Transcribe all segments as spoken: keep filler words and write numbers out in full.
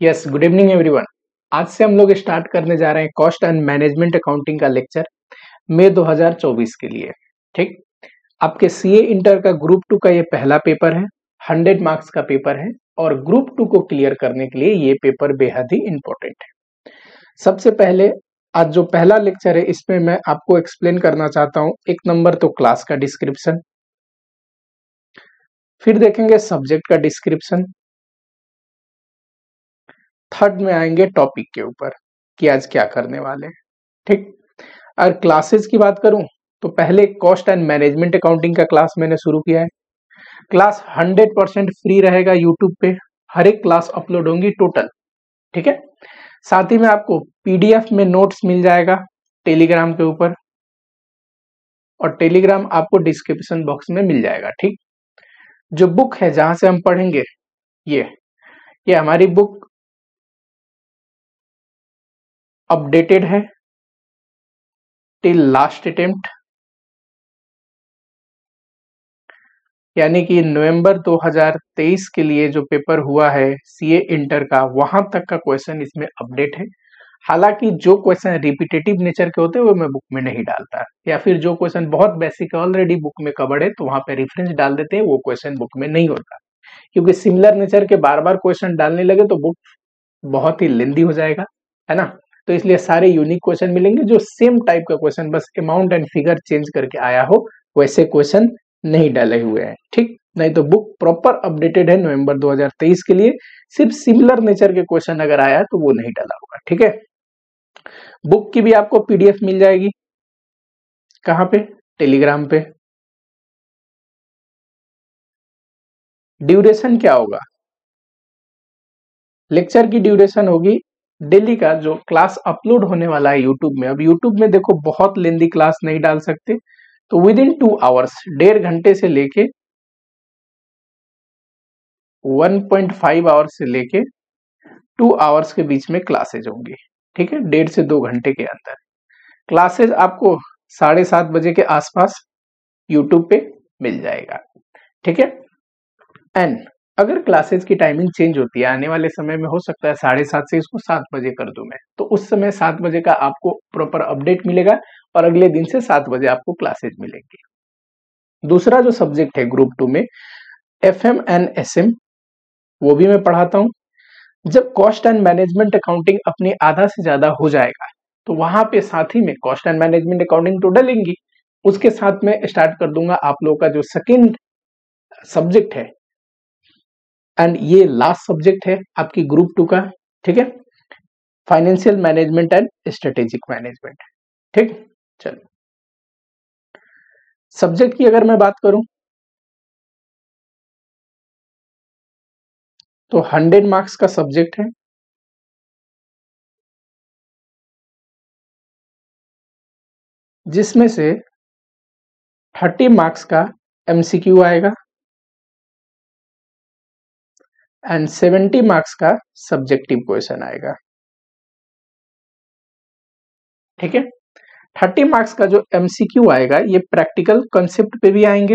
Yes, good evening everyone. आज से हम लोग स्टार्ट करने जा रहे हैं कॉस्ट एंड मैनेजमेंट अकाउंटिंग का लेक्चर मई दो हज़ार चौबीस के लिए। ठीक, आपके सीए इंटर का ग्रुप टू का ये पहला पेपर है, हंड्रेड मार्क्स का पेपर है और ग्रुप टू को क्लियर करने के लिए ये पेपर बेहद ही इंपॉर्टेंट है। सबसे पहले आज जो पहला लेक्चर है इसमें मैं आपको एक्सप्लेन करना चाहता हूं, एक नंबर तो क्लास का डिस्क्रिप्शन, फिर देखेंगे सब्जेक्ट का डिस्क्रिप्शन, थर्ड में आएंगे टॉपिक के ऊपर कि आज क्या करने वाले हैं। ठीक, अगर क्लासेस की बात करूं तो पहले कॉस्ट एंड मैनेजमेंट अकाउंटिंग का क्लास मैंने शुरू किया है। क्लास हंड्रेड परसेंट फ्री रहेगा, यूट्यूब पे हर एक क्लास अपलोड होंगी टोटल। ठीक है, साथ ही में आपको पीडीएफ में नोट्स मिल जाएगा टेलीग्राम के ऊपर, और टेलीग्राम आपको डिस्क्रिप्शन बॉक्स में मिल जाएगा। ठीक, जो बुक है जहां से हम पढ़ेंगे ये ये हमारी बुक अपडेटेड है टिल लास्ट अटेम्प्ट, यानी कि नवंबर दो हज़ार तेईस के लिए जो पेपर हुआ है सीए इंटर का, वहां तक का क्वेश्चन इसमें अपडेट है। हालांकि जो क्वेश्चन रिपीटेटिव नेचर के होते हैं वो मैं बुक में नहीं डालता, या फिर जो क्वेश्चन बहुत बेसिक है ऑलरेडी बुक में कवर्ड है तो वहां पे रेफरेंस डाल देते हैं, वो क्वेश्चन बुक में नहीं होता। क्योंकि सिमिलर नेचर के बार बार क्वेश्चन डालने लगे तो बुक बहुत ही लेंदी हो जाएगा, है ना। तो इसलिए सारे यूनिक क्वेश्चन मिलेंगे, जो सेम टाइप का क्वेश्चन बस अमाउंट एंड फिगर चेंज करके आया हो, वैसे क्वेश्चन नहीं डाले हुए हैं। ठीक, नहीं तो बुक प्रॉपर अपडेटेड है नवंबर दो हज़ार तेईस के लिए। सिर्फ सिमिलर नेचर के क्वेश्चन अगर आया तो वो नहीं डाला होगा। ठीक है, बुक की भी आपको पीडीएफ मिल जाएगी। कहां पे? टेलीग्राम पे। ड्यूरेशन क्या होगा? लेक्चर की ड्यूरेशन होगी डेली का जो क्लास अपलोड होने वाला है यूट्यूब में। अब यूट्यूब में देखो बहुत लेंदी क्लास नहीं डाल सकते, तो विद इन टू आवर्स, डेढ़ घंटे से लेके वन पॉइंट फाइव आवर्स से लेके टू आवर्स के बीच में क्लासेज होंगी। ठीक है, डेढ़ से दो घंटे के अंदर क्लासेज आपको साढ़े सात बजे के आसपास यूट्यूब पे मिल जाएगा। ठीक है, एंड अगर क्लासेज की टाइमिंग चेंज होती है आने वाले समय में, हो सकता है साढ़े सात से इसको सात बजे कर दूं मैं, तो उस समय सात बजे का आपको प्रॉपर अपडेट मिलेगा और अगले दिन से सात बजे आपको क्लासेज मिलेंगी। दूसरा जो सब्जेक्ट है ग्रुप टू में F M and S M, वो भी मैं पढ़ाता हूं। जब कॉस्ट एंड मैनेजमेंट अकाउंटिंग अपनी आधा से ज्यादा हो जाएगा तो वहां पे साथ ही में कॉस्ट एंड मैनेजमेंट अकाउंटिंग तो डलेंगी, उसके साथ में स्टार्ट कर दूंगा आप लोगों का जो सेकेंड सब्जेक्ट है, एंड ये लास्ट सब्जेक्ट है आपकी ग्रुप टू का। ठीक है, financial management and strategic management. ठीक, चलो सब्जेक्ट की अगर मैं बात करूं तो हंड्रेड मार्क्स का सब्जेक्ट है, जिसमें से थर्टी मार्क्स का एमसीक्यू आएगा एंड सेवेंटी मार्क्स का सब्जेक्टिव क्वेश्चन आएगा। ठीक है, थर्टी मार्क्स का जो एमसीक्यू आएगा ये प्रैक्टिकल कंसेप्ट पे भी आएंगे,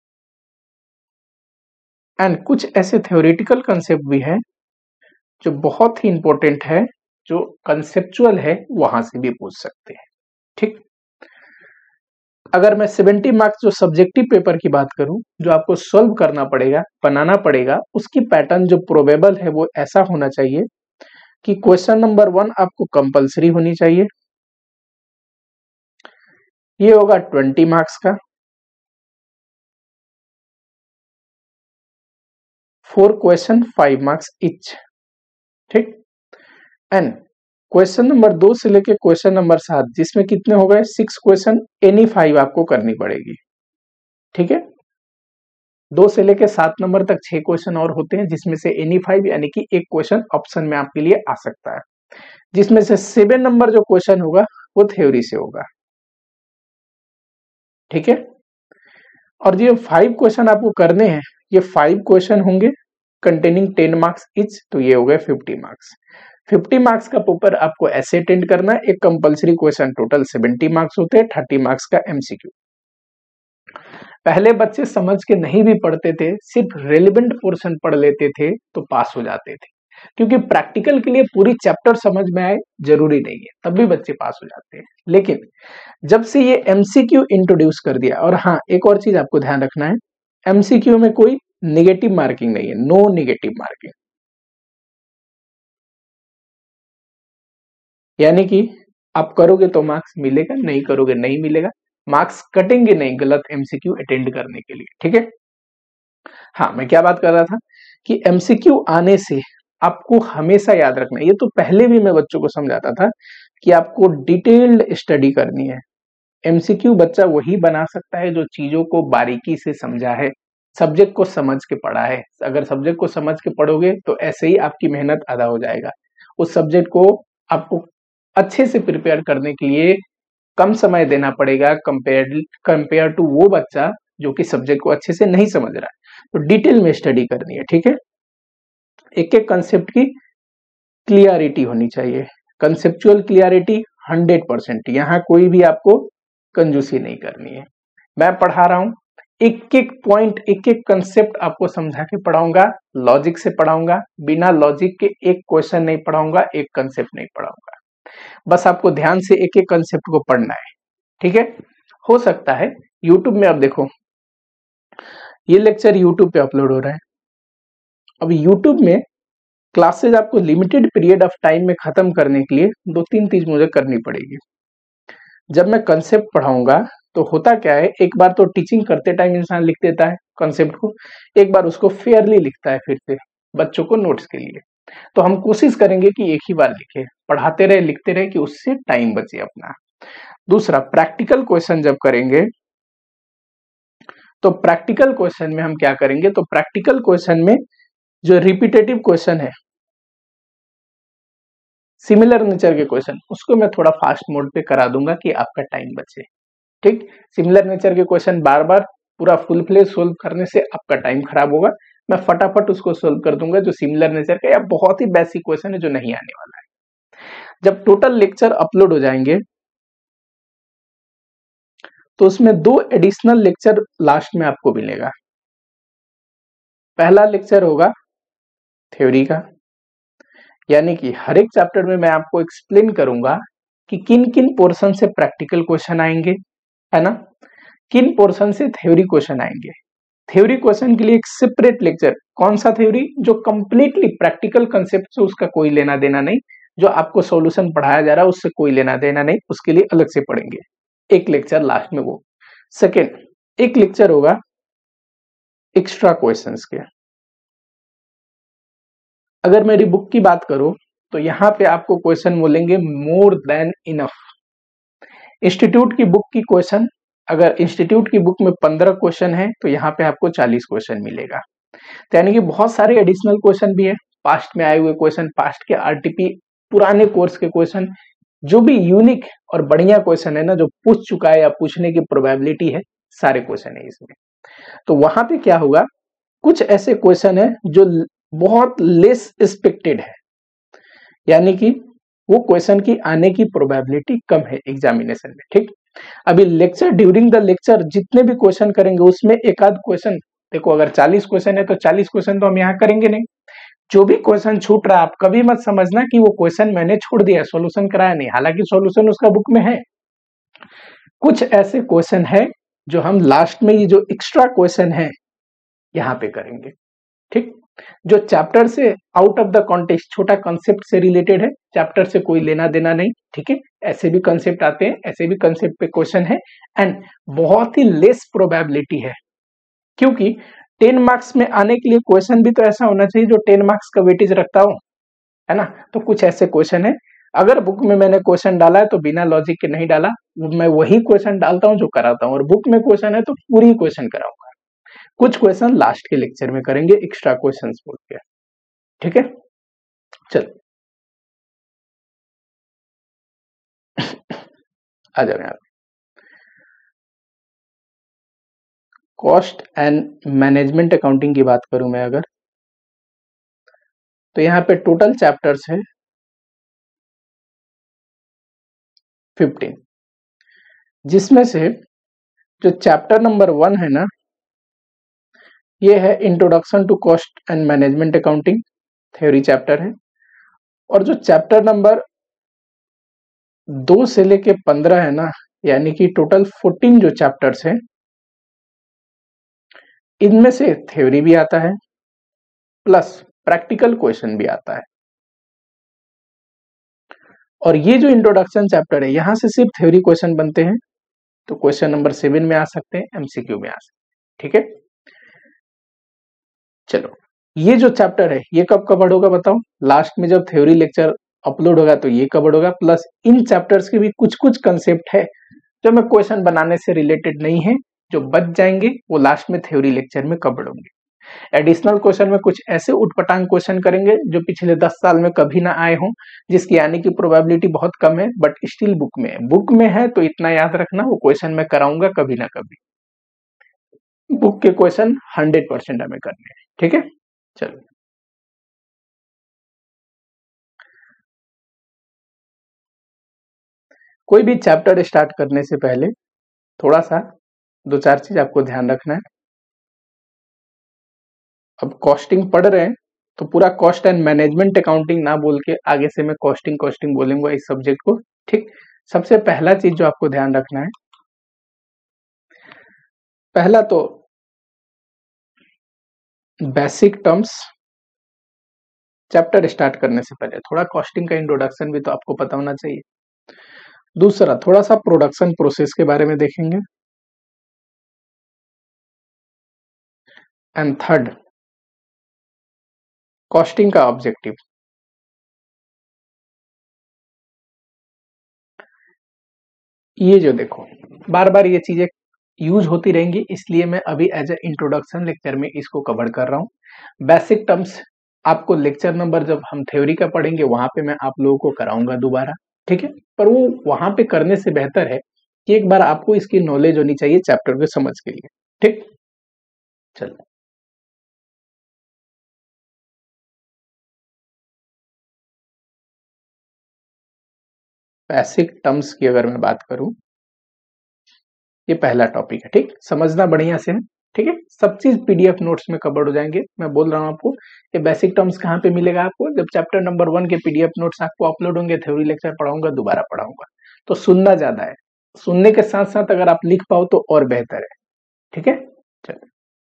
एंड कुछ ऐसे थ्योरेटिकल कंसेप्ट भी है जो बहुत ही इंपॉर्टेंट है, जो कंसेप्चुअल है, वहां से भी पूछ सकते हैं। ठीक, अगर मैं सेवेंटी मार्क्स जो सब्जेक्टिव पेपर की बात करूं, जो आपको सॉल्व करना पड़ेगा, बनाना पड़ेगा, उसकी पैटर्न जो प्रोबेबल है वो ऐसा होना चाहिए कि क्वेश्चन नंबर वन आपको कंपलसरी होनी चाहिए, ये होगा ट्वेंटी मार्क्स का। Four question five marks each. ठीक, एंड क्वेश्चन नंबर दो से लेके क्वेश्चन नंबर सात, जिसमें कितने हो गए? सिक्स क्वेश्चन, एनी फाइव आपको करनी पड़ेगी। ठीक है, दो से लेके सात नंबर तक छह क्वेश्चन और होते हैं, जिसमें से एनी फाइव यानी कि एक क्वेश्चन ऑप्शन में आपके लिए आ सकता है, जिसमें से सेवन नंबर जो क्वेश्चन होगा वो थ्योरी से होगा। ठीक है, और ये फाइव क्वेश्चन आपको करने हैं, ये फाइव क्वेश्चन होंगे कंटेनिंग टेन मार्क्स इच, तो ये हो गए फिफ्टी मार्क्स। फिफ्टी मार्क्स का पेपर आपको ऐसे अटेंड करना है, एक compulsory question, total seventy marks होते हैं, थर्टी मार्क्स का एमसीक्यू। पहले बच्चे समझ के नहीं भी पढ़ते थे, सिर्फ रेलिवेंट पोर्शन पढ़ लेते थे तो पास हो जाते थे, क्योंकि प्रैक्टिकल के लिए पूरी चैप्टर समझ में आए जरूरी नहीं है, तब भी बच्चे पास हो जाते हैं। लेकिन जब से ये एमसीक्यू इंट्रोड्यूस कर दिया, और हाँ एक और चीज आपको ध्यान रखना है, एमसीक्यू में कोई नेगेटिव मार्किंग नहीं है, नो नेगेटिव मार्किंग। यानी कि आप करोगे तो मार्क्स मिलेगा, नहीं करोगे नहीं मिलेगा, मार्क्स कटेंगे नहीं गलत एमसीक्यू अटेंड करने के लिए, ठीक है। हाँ, मैं क्या बात कर रहा था कि एमसीक्यू आने से आपको हमेशा याद रखना है, ये तो पहले भी मैं बच्चों को समझाता था कि आपको डिटेल्ड स्टडी करनी है। एमसीक्यू बच्चा वही बना सकता है जो चीजों को बारीकी से समझा है, सब्जेक्ट को समझ के पढ़ा है। अगर सब्जेक्ट को समझ के पढ़ोगे तो ऐसे ही आपकी मेहनत आधा हो जाएगा। उस सब्जेक्ट को आपको अच्छे से प्रिपेयर करने के लिए कम समय देना पड़ेगा कंपेयर कंपेयर टू वो बच्चा जो कि सब्जेक्ट को अच्छे से नहीं समझ रहा है। तो डिटेल में स्टडी करनी है, ठीक है। एक एक कंसेप्ट की क्लियरिटी होनी चाहिए, कंसेप्चुअल क्लियरिटी हंड्रेड परसेंट। यहाँ कोई भी आपको कंजूसी नहीं करनी है। मैं पढ़ा रहा हूं, एक एक पॉइंट, एक एक कंसेप्ट आपको समझा के पढ़ाऊंगा, लॉजिक से पढ़ाऊंगा, बिना लॉजिक के एक क्वेश्चन नहीं पढ़ाऊंगा, एक कंसेप्ट नहीं पढ़ाऊंगा। बस आपको ध्यान से एक एक कंसेप्ट को पढ़ना है, ठीक है। हो सकता है यूट्यूब में, अब देखो ये लेक्चर यूट्यूब पे अपलोड हो रहा है। अब यूट्यूब में क्लासेस आपको लिमिटेड पीरियड ऑफ टाइम में खत्म करने के लिए दो तीन चीज मुझे करनी पड़ेगी। जब मैं कंसेप्ट पढ़ाऊंगा तो होता क्या है, एक बार तो टीचिंग करते टाइम इंसान लिख देता है कंसेप्ट को, एक बार उसको फेयरली लिखता है फिर से बच्चों को नोट्स के लिए। तो हम कोशिश करेंगे कि एक ही बार लिखे, पढ़ाते रहे लिखते रहे, कि उससे टाइम बचे अपना। दूसरा, प्रैक्टिकल क्वेश्चन जब करेंगे तो प्रैक्टिकल क्वेश्चन में हम क्या करेंगे, तो प्रैक्टिकल क्वेश्चन में जो रिपीटेटिव क्वेश्चन है, सिमिलर नेचर के क्वेश्चन, उसको मैं थोड़ा फास्ट मोड पे करा दूंगा कि आपका टाइम बचे, ठीक। सिमिलर नेचर के क्वेश्चन बार बार पूरा फुल फ्लेज सोल्व करने से आपका टाइम खराब होगा। मैं फटाफट उसको सोल्व कर दूंगा जो सिमिलर नेचर का या बहुत ही बेसिक क्वेश्चन है जो नहीं आने वाला है। जब टोटल लेक्चर अपलोड हो जाएंगे तो उसमें दो एडिशनल लेक्चर लास्ट में आपको मिलेगा। पहला लेक्चर होगा थ्योरी का, यानी कि हर एक चैप्टर में मैं आपको एक्सप्लेन करूंगा कि किन किन पोर्शन से प्रैक्टिकल क्वेश्चन आएंगे, है ना, किन पोर्शन से थ्योरी क्वेश्चन आएंगे। थ्योरी क्वेश्चन के लिए एक सेपरेट लेक्चर, कौन सा थ्योरी, जो कंप्लीटली प्रैक्टिकल कंसेप्ट से उसका कोई लेना देना नहीं, जो आपको सॉल्यूशन पढ़ाया जा रहा है उससे कोई लेना देना नहीं, उसके लिए अलग से पढ़ेंगे, एक लेक्चर लास्ट में वो। सेकेंड, एक लेक्चर होगा एक्स्ट्रा क्वेश्चंस के। अगर मेरी बुक की बात करो तो यहाँ पे आपको क्वेश्चन मिलेंगे मोर देन इनफ। इंस्टीट्यूट की बुक की क्वेश्चन, अगर इंस्टीट्यूट की बुक में पंद्रह क्वेश्चन है तो यहाँ पे आपको चालीस क्वेश्चन मिलेगा। तो यानी कि बहुत सारे एडिशनल क्वेश्चन भी है, पास्ट में आए हुए क्वेश्चन, पास्ट के आरटीपी, पुराने कोर्स के क्वेश्चन, जो भी यूनिक और बढ़िया क्वेश्चन है ना, जो पूछ चुका है या पूछने की प्रोबेबिलिटी है, सारे क्वेश्चन है इसमें। तो वहां पे क्या होगा, कुछ ऐसे क्वेश्चन है जो बहुत लेस एक्सपेक्टेड है, यानी कि वो क्वेश्चन की आने की प्रोबेबिलिटी कम है एग्जामिनेशन में, ठीक। अभी लेक्चर, ड्यूरिंग द लेक्चर जितने भी क्वेश्चन करेंगे उसमें एक आध क्वेश्चन, देखो अगर चालीस क्वेश्चन है तो चालीस क्वेश्चन तो हम यहाँ करेंगे नहीं। जो भी क्वेश्चन छूट रहा है, आप कभी मत समझना कि वो क्वेश्चन मैंने छोड़ दिया, सॉल्यूशन कराया नहीं, हालांकि सॉल्यूशन उसका बुक में है। कुछ ऐसे क्वेश्चन है जो हम लास्ट में, ये जो एक्स्ट्रा क्वेश्चन है यहाँ पे करेंगे, ठीक। जो चैप्टर से आउट ऑफ द कॉन्टेक्स्ट, छोटा कॉन्सेप्ट से रिलेटेड है, चैप्टर से कोई लेना देना नहीं, ठीक है। ऐसे भी कॉन्सेप्ट आते हैं, ऐसे भी कॉन्सेप्ट पे क्वेश्चन है, एंड बहुत ही लेस प्रोबेबिलिटी है, क्योंकि टेन मार्क्स में आने के लिए क्वेश्चन भी तो ऐसा होना चाहिए जो टेन मार्क्स का वेटेज रखता हो, है ना। तो कुछ ऐसे क्वेश्चन है, अगर बुक में मैंने क्वेश्चन डाला है तो बिना लॉजिक के नहीं डाला, मैं वही क्वेश्चन डालता हूं जो कराता हूं, और बुक में क्वेश्चन है तो पूरी क्वेश्चन कराऊंगा। कुछ क्वेश्चन लास्ट के लेक्चर में करेंगे एक्स्ट्रा क्वेश्चन बोल के, ठीक है। चल आ जाओ यहाँ। कॉस्ट एंड मैनेजमेंट अकाउंटिंग की बात करूं मैं अगर, तो यहाँ पे टोटल चैप्टर्स है फिफ्टीन, जिसमें से जो चैप्टर नंबर वन है ना, ये है introduction to cost and management accounting. Theory chapter है, और जो चैप्टर नंबर दो से लेके पंद्रह है ना, यानी कि टोटल फोर्टीन जो चैप्टर्स हैं, इनमें से थ्योरी भी आता है प्लस प्रैक्टिकल क्वेश्चन भी आता है। और ये जो इंट्रोडक्शन चैप्टर है, यहां से सिर्फ थ्योरी क्वेश्चन बनते हैं, तो क्वेश्चन नंबर सेवन में आ सकते हैं, एमसीक्यू में आ सकते हैं। ठीक है, चलो ये जो चैप्टर है ये कब कवर होगा बताओ? लास्ट में जब थ्योरी लेक्चर अपलोड होगा तो ये कवर होगा, प्लस इन चैप्टर्स के भी कुछ कुछ कंसेप्ट है जो मैं क्वेश्चन बनाने से रिलेटेड नहीं है, जो बच जाएंगे वो लास्ट में थ्योरी लेक्चर में कवर होंगे। एडिशनल क्वेश्चन में कुछ ऐसे उटपटांग क्वेश्चन करेंगे जो पिछले दस साल में कभी ना आए हों, जिसकी आने की प्रोबेबिलिटी बहुत कम है, बट स्टिल बुक में है। बुक में है तो इतना याद रखना, वो क्वेश्चन मैं कराऊंगा कभी ना कभी। बुक के क्वेश्चन हंड्रेड परसेंट हमें करने हैं। ठीक है, चलो कोई भी चैप्टर स्टार्ट करने से पहले थोड़ा सा दो चार चीज आपको ध्यान रखना है। अब कॉस्टिंग पढ़ रहे हैं तो पूरा कॉस्ट एंड मैनेजमेंट अकाउंटिंग ना बोल के आगे से मैं कॉस्टिंग कॉस्टिंग बोलूंगा इस सब्जेक्ट को। ठीक, सबसे पहला चीज जो आपको ध्यान रखना है, पहला तो बेसिक टर्म्स चैप्टर स्टार्ट करने से पहले थोड़ा कॉस्टिंग का इंट्रोडक्शन भी तो आपको पता होना चाहिए। दूसरा थोड़ा सा प्रोडक्शन प्रोसेस के बारे में देखेंगे, एंड थर्ड कॉस्टिंग का ऑब्जेक्टिव। ये जो देखो बार बार ये चीजें यूज होती रहेंगी, इसलिए मैं अभी एज ए इंट्रोडक्शन लेक्चर में इसको कवर कर रहा हूं। बेसिक टर्म्स आपको लेक्चर नंबर जब हम थ्योरी का पढ़ेंगे वहां पे मैं आप लोगों को कराऊंगा दोबारा। ठीक है, पर वो वहां पे करने से बेहतर है कि एक बार आपको इसकी नॉलेज होनी चाहिए चैप्टर को समझ के लिए। ठीक, चलो बेसिक टर्म्स की अगर मैं बात करूं, ये पहला टॉपिक है। ठीक, समझना बढ़िया से है। ठीक है, सब चीज पीडीएफ नोट्स में कवर हो जाएंगे। मैं बोल रहा हूं आपको ये बेसिक टर्म्स कहाँ पे मिलेगा आपको? जब चैप्टर नंबर वन के पीडीएफ नोट्स आपको अपलोड होंगे, थ्योरी लेक्चर पढ़ाऊंगा, दोबारा पढ़ाऊंगा, तो सुनना ज्यादा है। सुनने के साथ साथ अगर आप लिख पाओ तो और बेहतर है। ठीक है, चलो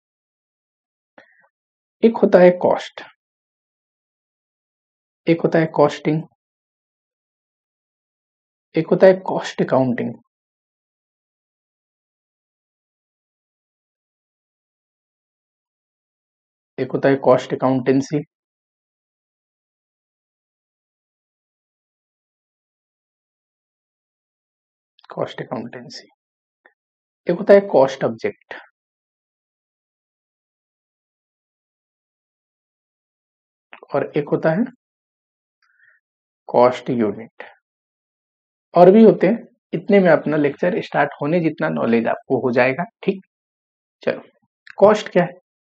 एक होता है कॉस्ट, एक होता है कॉस्टिंग, एक होता है कॉस्ट अकाउंटिंग, एक होता है कॉस्ट अकाउंटेंसी, कॉस्ट अकाउंटेंसी, एक होता है कॉस्ट ऑब्जेक्ट, और एक होता है कॉस्ट यूनिट। और भी होते हैं, इतने में अपना लेक्चर स्टार्ट होने जितना नॉलेज आपको हो जाएगा। ठीक, चलो कॉस्ट क्या है?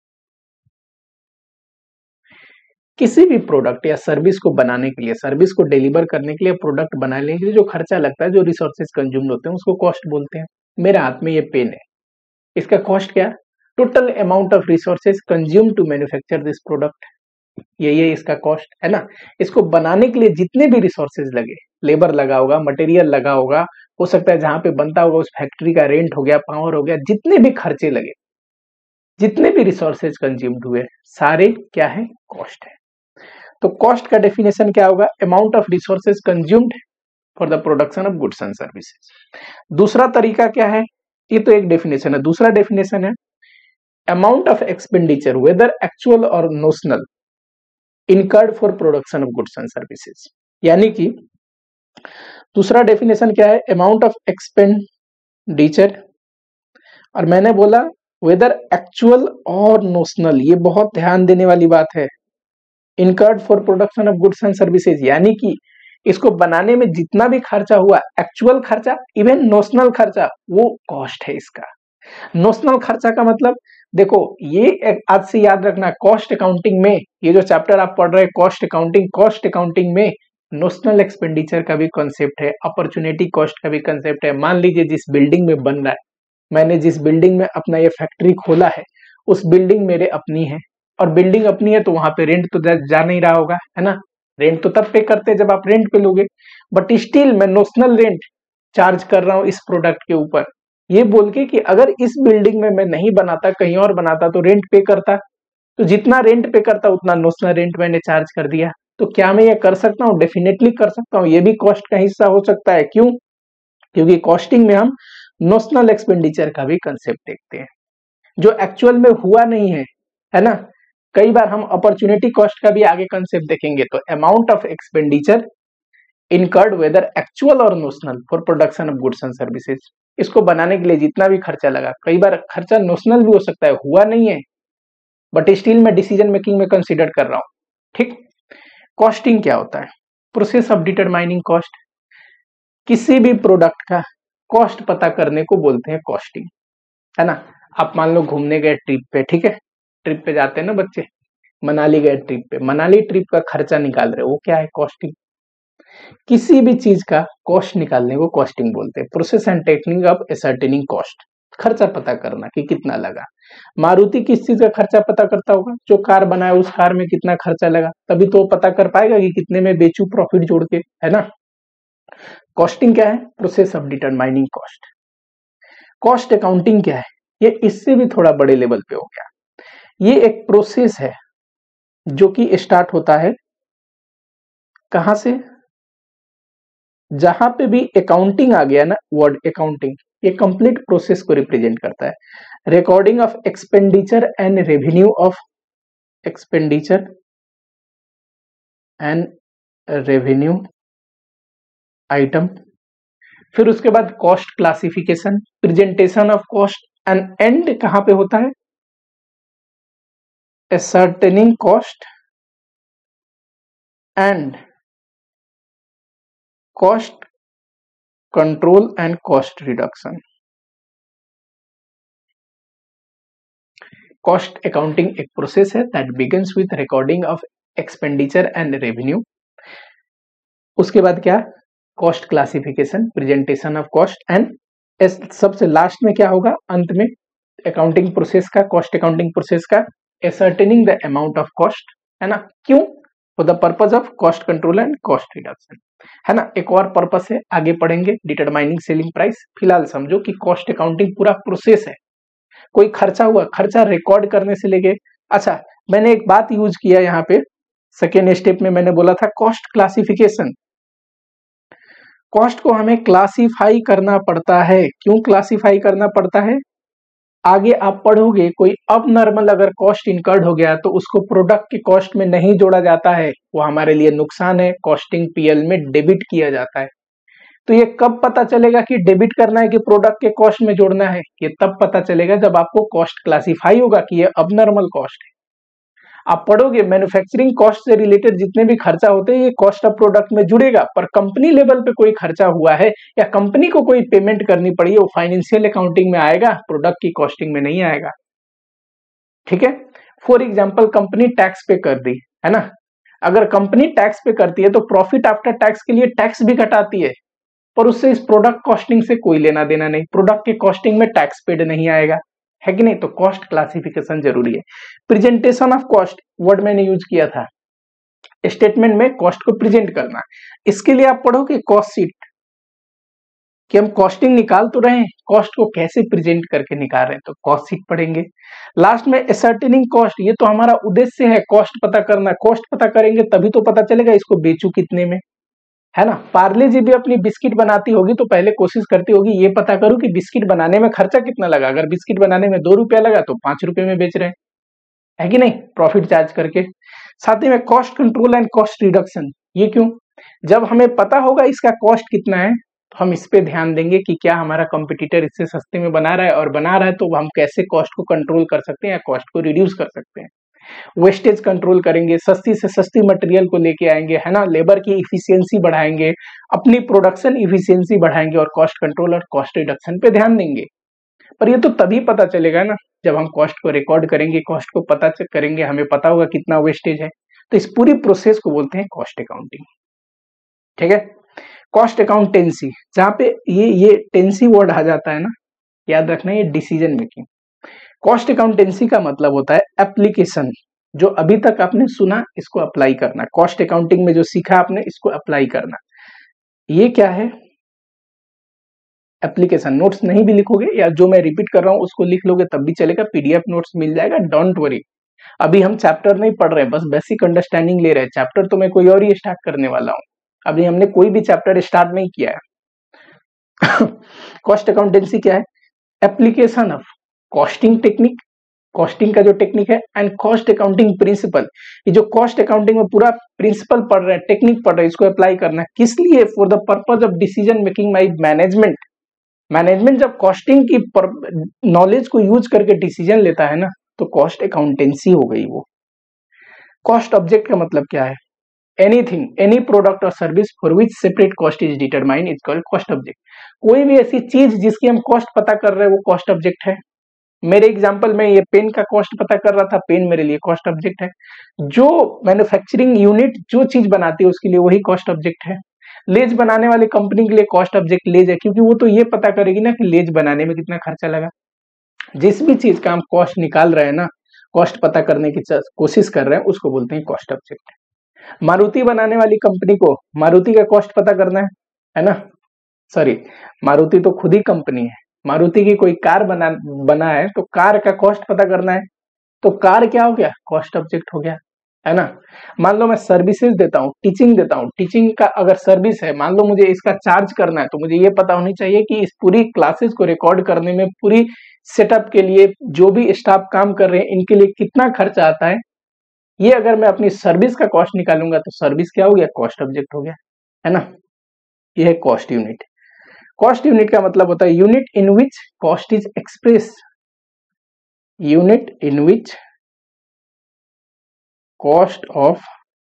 किसी भी प्रोडक्ट या सर्विस को बनाने के लिए, सर्विस को डिलीवर करने के लिए, प्रोडक्ट बनाने के लिए जो खर्चा लगता है, जो रिसोर्सेज कंज्यूम होते हैं, उसको कॉस्ट बोलते हैं। मेरे हाथ में ये पेन है, इसका कॉस्ट क्या? Total amount of resources consume to manufacture this product, ये ये इसका कॉस्ट है ना। इसको बनाने के लिए जितने भी रिसोर्सेज लगे, लेबर लगा होगा, मटेरियल लगा होगा, हो सकता है जहां पे बनता होगा उस फैक्ट्री का रेंट हो गया, पावर हो गया, जितने भी खर्चे लगे, जितने भी रिसोर्सेज कंज्यूम्ड हुए, सारे क्या है? कॉस्ट है। तो कॉस्ट का डेफिनेशन क्या होगा? Amount of resources consumed for the production of goods and services. दूसरा तरीका क्या है? ये तो एक डेफिनेशन है। दूसरा डेफिनेशन है amount of expenditure whether actual और notional incurred for production of goods and services. यानी कि दूसरा डेफिनेशन क्या है? अमाउंट ऑफ एक्सपेंडिचर, और मैंने बोला वेदर एक्चुअल और नोशनल, ये बहुत ध्यान देने वाली बात है, incurred for production of goods and services, यानी कि इसको बनाने में जितना भी खर्चा हुआ, एक्चुअल खर्चा, इवन नोशनल खर्चा, वो कॉस्ट है इसका। नोशनल खर्चा का मतलब देखो, ये आज से याद रखना, कॉस्ट अकाउंटिंग में, ये जो चैप्टर आप पढ़ रहे हैं कॉस्ट अकाउंटिंग, कॉस्ट अकाउंटिंग में नोशनल एक्सपेंडिचर का भी कॉन्सेप्ट है, अपॉर्चुनिटी कॉस्ट का भी कॉन्सेप्ट है। मान लीजिए जिस बिल्डिंग में बन रहा है, मैंने जिस बिल्डिंग में अपना ये फैक्ट्री खोला है, उस बिल्डिंग मेरे अपनी है, और बिल्डिंग अपनी है तो वहां पे रेंट तो जा, जा नहीं रहा होगा, है ना। रेंट तो तब पे करते हैं जब आप रेंट पे लोगे, बट स्टिल मैं नोशनल रेंट चार्ज कर रहा हूं इस प्रोडक्ट के ऊपर, ये बोल के कि अगर इस बिल्डिंग में मैं नहीं बनाता, कहीं और बनाता तो रेंट पे करता, तो जितना रेंट पे करता उतना नोशनल रेंट मैंने चार्ज कर दिया। तो क्या मैं ये कर सकता हूँ? डेफिनेटली कर सकता हूँ, ये भी कॉस्ट का हिस्सा हो सकता है। क्यों? क्योंकि कॉस्टिंग में हम नोशनल एक्सपेंडिचर का भी कंसेप्ट देखते हैं, जो एक्चुअल में हुआ नहीं है, है ना। कई बार हम अपॉर्चुनिटी कॉस्ट का भी आगे कंसेप्ट देखेंगे। तो amount of expenditure incurred whether actual और notional for production of goods and services, इसको बनाने के लिए जितना भी खर्चा लगा, कई बार खर्चा नोशनल भी हो सकता है, हुआ नहीं है, बट स्टिल मैं डिसीजन मेकिंग में कंसीडर कर रहा हूं, ठीक। कॉस्टिंग क्या होता है? Process of determining cost. किसी भी प्रोडक्ट का कॉस्ट पता करने को बोलते हैं कॉस्टिंग, है ना। आप मान लो घूमने गए ट्रिप पे, ठीक है, ट्रिप पे जाते हैं ना बच्चे, मनाली गए ट्रिप पे, मनाली ट्रिप का खर्चा निकाल रहे हो, वो क्या है? कॉस्टिंग। किसी भी चीज का कॉस्ट निकालने को कॉस्टिंग बोलते हैं। Process and technique of ascertaining cost, खर्चा पता करना कि कितना लगा। मारुति किस चीज का खर्चा पता करता होगा? जो कार बनाया उस कार में कितना खर्चा लगा, तभी तो वो पता कर पाएगा कि कितने में बेचू प्रॉफिट जोड़ के, है ना। कॉस्टिंग क्या है? Process of determining cost. Cost accounting क्या है? ये इससे भी थोड़ा बड़े लेवल पे हो गया। ये एक प्रोसेस है जो कि स्टार्ट होता है कहां से? जहां पे भी अकाउंटिंग आ गया ना, वर्ड अकाउंटिंग, ये कंप्लीट प्रोसेस को रिप्रेजेंट करता है। Recording of expenditure and revenue of expenditure and revenue item, फिर उसके बाद cost classification, presentation of cost, and and कहां पे होता है? ascertaining cost and cost control and cost reduction। Cost accounting एक प्रोसेस है that begins with recording of expenditure and revenue. उसके बाद क्या? Cost classification, presentation of cost, and सबसे लास्ट में क्या होगा? अंत में अकाउंटिंग प्रोसेस का, कॉस्ट अकाउंटिंग प्रोसेस का ascertaining the amount of cost, है ना। क्यों? For the purpose of cost control and cost reduction, है ना। एक और पर्पस है, आगे पढ़ेंगे, डिटरमाइनिंग सेलिंग प्राइस। फिलहाल समझो कि कॉस्ट अकाउंटिंग पूरा प्रोसेस है। कोई खर्चा हुआ, खर्चा रिकॉर्ड करने से लेके, अच्छा मैंने एक बात यूज किया यहाँ पे, सेकेंड स्टेप में मैंने बोला था कॉस्ट क्लासिफिकेशन। कॉस्ट को हमें क्लासिफाई करना पड़ता है। क्यों क्लासिफाई करना पड़ता है? आगे आप पढ़ोगे, कोई अब नॉर्मल अगर कॉस्ट इनकर्ड हो गया तो उसको प्रोडक्ट के कॉस्ट में नहीं जोड़ा जाता है, वो हमारे लिए नुकसान है, कॉस्टिंग पीएल में डेबिट किया जाता है। तो ये कब पता चलेगा कि डेबिट करना है कि प्रोडक्ट के कॉस्ट में जोड़ना है? ये तब पता चलेगा जब आपको कॉस्ट क्लासिफाई होगा कि ये अब नॉर्मल कॉस्ट है। आप पढ़ोगे मैन्युफैक्चरिंग कॉस्ट से रिलेटेड जितने भी खर्चा होते हैं ये कॉस्ट ऑफ प्रोडक्ट में जुड़ेगा, पर कंपनी लेवल पे कोई खर्चा हुआ है या कंपनी को कोई पेमेंट करनी पड़ी है, वो फाइनेंशियल अकाउंटिंग में आएगा, प्रोडक्ट की कॉस्टिंग में नहीं आएगा, ठीक है। फॉर एग्जांपल कंपनी टैक्स पे कर दी, है ना। अगर कंपनी टैक्स पे करती है तो प्रॉफिट आफ्टर टैक्स के लिए टैक्स भी घटाती है, पर उससे इस प्रोडक्ट कॉस्टिंग से कोई लेना देना नहीं, प्रोडक्ट के कॉस्टिंग में टैक्स पेड नहीं आएगा, है कि नहीं। तो कॉस्ट क्लासिफिकेशन जरूरी है। प्रेजेंटेशन ऑफ कॉस्ट वर्ड मैंने यूज किया था, स्टेटमेंट में कॉस्ट को प्रेजेंट करना। इसके लिए आप पढ़ोगे कॉस्ट शीट, कि हम कॉस्टिंग निकाल तो रहे हैं, कॉस्ट को कैसे प्रेजेंट करके निकाल रहे हैं, तो कॉस्ट शीट पढ़ेंगे। लास्ट में एसर्टेनिंग कॉस्ट, ये तो हमारा उद्देश्य है कॉस्ट पता करना। कॉस्ट पता करेंगे तभी तो पता चलेगा इसको बेचू कितने में, है ना। पार्ले जी भी अपनी बिस्किट बनाती होगी तो पहले कोशिश करती होगी ये पता करूं कि बिस्किट बनाने में खर्चा कितना लगा। अगर बिस्किट बनाने में दो रुपया लगा तो पांच रुपए में बेच रहे हैं, है कि नहीं, प्रॉफिट चार्ज करके। साथ ही में cost control and cost reduction, ये क्यों? जब हमें पता होगा इसका कॉस्ट कितना है तो हम इस पे ध्यान देंगे कि क्या हमारा कंपटीटर इससे सस्ते में बना रहा है, और बना रहा है तो हम कैसे कॉस्ट को कंट्रोल कर सकते हैं या कॉस्ट को रिड्यूस कर सकते हैं। वेस्टेज कंट्रोल करेंगे, सस्ती से सस्ती मटेरियल को लेके आएंगे, है ना, लेबर की इफिशियंसी बढ़ाएंगे, अपनी प्रोडक्शन इफिशियंसी बढ़ाएंगे, और कॉस्ट कंट्रोल और कॉस्ट रिडक्शन पे ध्यान देंगे। पर ये तो तभी पता चलेगा ना जब हम कॉस्ट को रिकॉर्ड करेंगे, कॉस्ट को पता करेंगे, हमें पता होगा कितना वेस्टेज है। तो इस पूरी प्रोसेस को बोलते हैं कॉस्ट अकाउंटिंग, ठीक है। कॉस्ट अकाउंटेंसी, जहां पे ये ये टेंसी वर्ड आ जाता है ना, याद रखना, ये डिसीजन मेकिंग। कॉस्ट अकाउंटेंसी का मतलब होता है एप्लीकेशन, जो अभी तक आपने सुना इसको अप्लाई करना, कॉस्ट अकाउंटिंग में जो सीखा आपने इसको अप्लाई करना। ये क्या है, एप्लीकेशन। नोट्स नहीं भी लिखोगे या जो मैं रिपीट कर रहा हूं उसको लिख लोगे तब भी चलेगा, पीडीएफ नोट्स मिल जाएगा, डोंट वरी। अभी हम चैप्टर नहीं पढ़ रहे हैं, बस बेसिक अंडरस्टैंडिंग ले रहे हैं। चैप्टर तो मैं कोई और ही स्टार्ट करने वाला हूं, अभी हमने कोई भी चैप्टर स्टार्ट नहीं किया है। कॉस्ट अकाउंटेंसी क्या है, application of costing technique, costing का जो टेक्निक है, एंड कॉस्ट अकाउंटिंग प्रिंसिपल। ये जो कॉस्ट अकाउंटिंग में पूरा प्रिंसिपल पढ़ रहे हैं, टेक्निक पढ़ रहे हैं, इसको अप्लाई करना है। किस लिए, for the purpose of decision making by management. Management जब कॉस्टिंग की नॉलेज को यूज करके डिसीजन लेता है ना, तो कॉस्ट अकाउंटेंसी हो गई वो। कॉस्ट ऑब्जेक्ट का मतलब क्या है, एनीथिंग, एनी प्रोडक्ट और service for which separate cost is determined is called cost object. कोई भी ऐसी चीज जिसकी हम कॉस्ट पता कर रहे हैं वो कॉस्ट ऑब्जेक्ट है। मेरे एग्जांपल में ये पेन का कॉस्ट पता कर रहा था, पेन मेरे लिए कॉस्ट ऑब्जेक्ट है। जो मैन्युफैक्चरिंग यूनिट जो चीज बनाती है उसके लिए वही कॉस्ट ऑब्जेक्ट है। लेज बनाने वाली कंपनी के लिए कॉस्ट ऑब्जेक्ट लेज है, क्योंकि वो तो ये पता करेगी ना कि लेज बनाने में कितना खर्चा लगा। जिस भी चीज का हम कॉस्ट निकाल रहे हैं ना, कॉस्ट पता करने की कोशिश कर रहे हैं, उसको बोलते हैं कॉस्ट ऑब्जेक्ट। मारुति बनाने वाली कंपनी को मारुति का कॉस्ट पता करना है है ना, सॉरी मारुति तो खुद ही कंपनी है। मारुति की कोई कार बना बना है तो कार का कॉस्ट पता करना है, तो कार क्या हो गया, कॉस्ट ऑब्जेक्ट हो गया, है ना। मान लो मैं सर्विसेज देता हूँ, टीचिंग देता हूँ, टीचिंग का अगर सर्विस है, मान लो मुझे इसका चार्ज करना है, तो मुझे ये पता होनी चाहिए कि इस पूरी क्लासेस को रिकॉर्ड करने में, पूरी सेटअप के लिए जो भी स्टाफ काम कर रहे हैं इनके लिए कितना खर्चा आता है। ये अगर मैं अपनी सर्विस का कॉस्ट निकालूंगा तो सर्विस क्या हो गया, कॉस्ट ऑब्जेक्ट हो गया, है ना। ये है कॉस्ट यूनिट। कॉस्ट यूनिट का मतलब होता है unit in which cost is express, unit in which cost of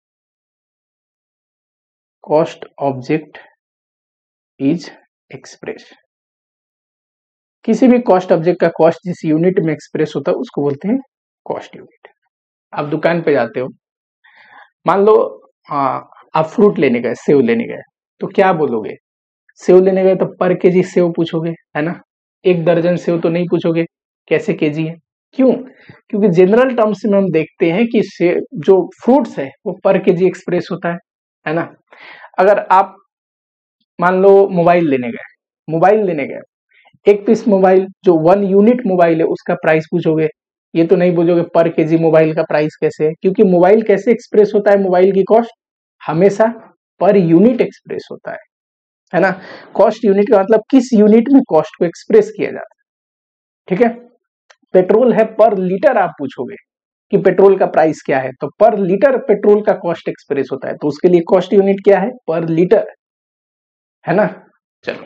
cost object is express. किसी भी कॉस्ट ऑब्जेक्ट का कॉस्ट जिस यूनिट में एक्सप्रेस होता है उसको बोलते हैं कॉस्ट यूनिट। आप दुकान पे जाते हो, मान लो आ, आप फ्रूट लेने गए, सेव लेने गए, तो क्या बोलोगे, सेव लेने गए तो पर केजी सेव पूछोगे, है ना। एक दर्जन सेव तो नहीं पूछोगे कैसे केजी है, क्यों, क्योंकि जनरल टर्म्स में हम देखते हैं कि सेव जो फ्रूट्स है वो पर केजी एक्सप्रेस होता है, है ना। अगर आप मान लो मोबाइल लेने गए, मोबाइल लेने गए, एक पीस मोबाइल जो वन यूनिट मोबाइल है उसका प्राइस पूछोगे, ये तो नहीं बोलोगे पर केजी मोबाइल का प्राइस कैसे है, क्योंकि मोबाइल कैसे एक्सप्रेस होता है, मोबाइल की कॉस्ट हमेशा पर यूनिट एक्सप्रेस होता है, है ना। कॉस्ट यूनिट का मतलब किस यूनिट में कॉस्ट को एक्सप्रेस किया जाता है, ठीक है। पेट्रोल है, पर लीटर आप पूछोगे कि पेट्रोल का प्राइस क्या है, तो पर लीटर पेट्रोल का कॉस्ट एक्सप्रेस होता है, तो उसके लिए कॉस्ट यूनिट क्या है, पर लीटर, है ना। चलो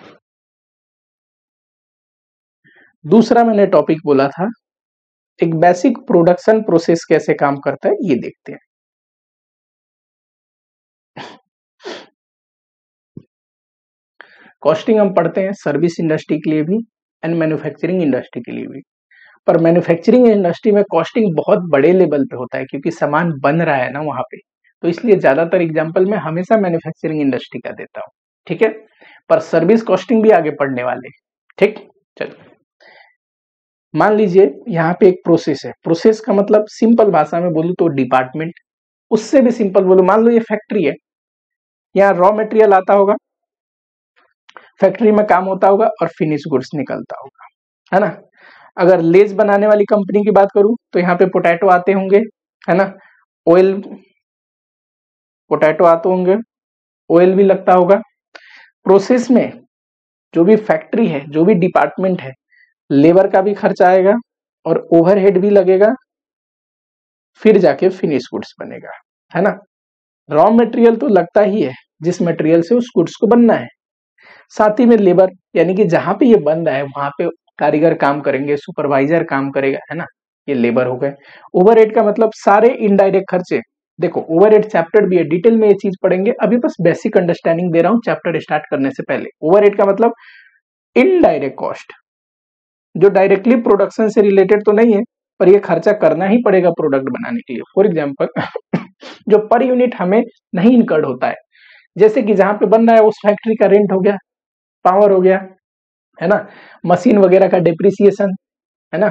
दूसरा मैंने टॉपिक बोला था, एक बेसिक प्रोडक्शन प्रोसेस कैसे काम करता है ये देखते हैं। कॉस्टिंग हम पढ़ते हैं सर्विस इंडस्ट्री के लिए भी एंड मैन्युफैक्चरिंग इंडस्ट्री के लिए भी, पर मैन्युफैक्चरिंग इंडस्ट्री में कॉस्टिंग बहुत बड़े लेवल पे होता है क्योंकि सामान बन रहा है ना वहां पे, तो इसलिए ज्यादातर एग्जांपल मैं हमेशा मैन्युफैक्चरिंग इंडस्ट्री का देता हूं, ठीक है। पर सर्विस कॉस्टिंग भी आगे पढ़ने वाले, ठीक। चलो मान लीजिए यहाँ पे एक प्रोसेस है, प्रोसेस का मतलब सिंपल भाषा में बोलूं तो डिपार्टमेंट, उससे भी सिंपल बोलूं, मान लो ये फैक्ट्री है, यहाँ रॉ मटेरियल आता होगा, फैक्ट्री में काम होता होगा और फिनिश गुड्स निकलता होगा, है ना। अगर लेज बनाने वाली कंपनी की बात करूं तो यहाँ पे पोटैटो आते होंगे, है ना, ऑयल, पोटैटो आते होंगे, ऑयल भी लगता होगा। प्रोसेस में जो भी फैक्ट्री है, जो भी डिपार्टमेंट है, लेबर का भी खर्चा आएगा और ओवरहेड भी लगेगा, फिर जाके फिनिश गुड्स बनेगा, है ना। रॉ मटेरियल तो लगता ही है जिस मटेरियल से उस गुड्स को बनना है, साथ ही में लेबर, यानी कि जहां पे ये बन रहा है वहां पे कारीगर काम करेंगे, सुपरवाइजर काम करेगा, है ना, ये लेबर हो गए। ओवरहेड का मतलब सारे इनडायरेक्ट खर्चे, देखो ओवरहेड चैप्टर भी है, डिटेल में ये चीज पढ़ेंगे, अभी बस बेसिक अंडरस्टैंडिंग दे रहा हूं चैप्टर स्टार्ट करने से पहले। ओवरहेड का मतलब इनडायरेक्ट कॉस्ट, जो डायरेक्टली प्रोडक्शन से रिलेटेड तो नहीं है पर ये खर्चा करना ही पड़ेगा प्रोडक्ट बनाने के लिए। फॉर एग्जांपल जो पर यूनिट हमें नहीं इनकर्ड होता है, जैसे कि जहां पे बन रहा है उस फैक्ट्री का रेंट हो गया, पावर हो गया, है ना, मशीन वगैरह का डिप्रिसिएशन, है ना,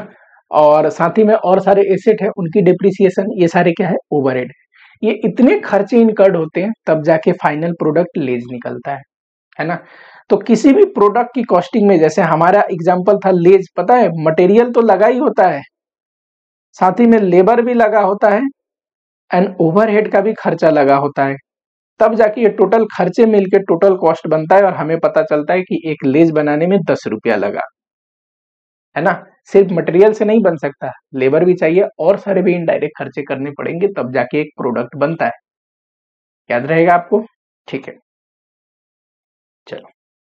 और साथ ही में और सारे एसेट है उनकी डिप्रिसिएशन, ये सारे क्या है ओवरहेड। ये इतने खर्चे इनकर्ड होते हैं तब जाके फाइनल प्रोडक्ट लेज निकलता है है ना। तो किसी भी प्रोडक्ट की कॉस्टिंग में, जैसे हमारा एग्जांपल था लेज, पता है मटेरियल तो लगा ही होता है, साथ ही में लेबर भी लगा होता है एंड ओवरहेड का भी खर्चा लगा होता है, तब जाके ये टोटल खर्चे मिलके टोटल कॉस्ट बनता है और हमें पता चलता है कि एक लेज बनाने में दस रुपया लगा, है ना। सिर्फ मटेरियल से नहीं बन सकता, लेबर भी चाहिए और सारे भी इनडायरेक्ट खर्चे करने पड़ेंगे तब जाके एक प्रोडक्ट बनता है। याद रहेगा आपको, ठीक है। चलो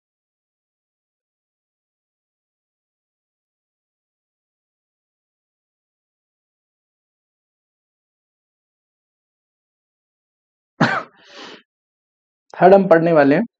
थर्ड हम पढ़ने वाले हैं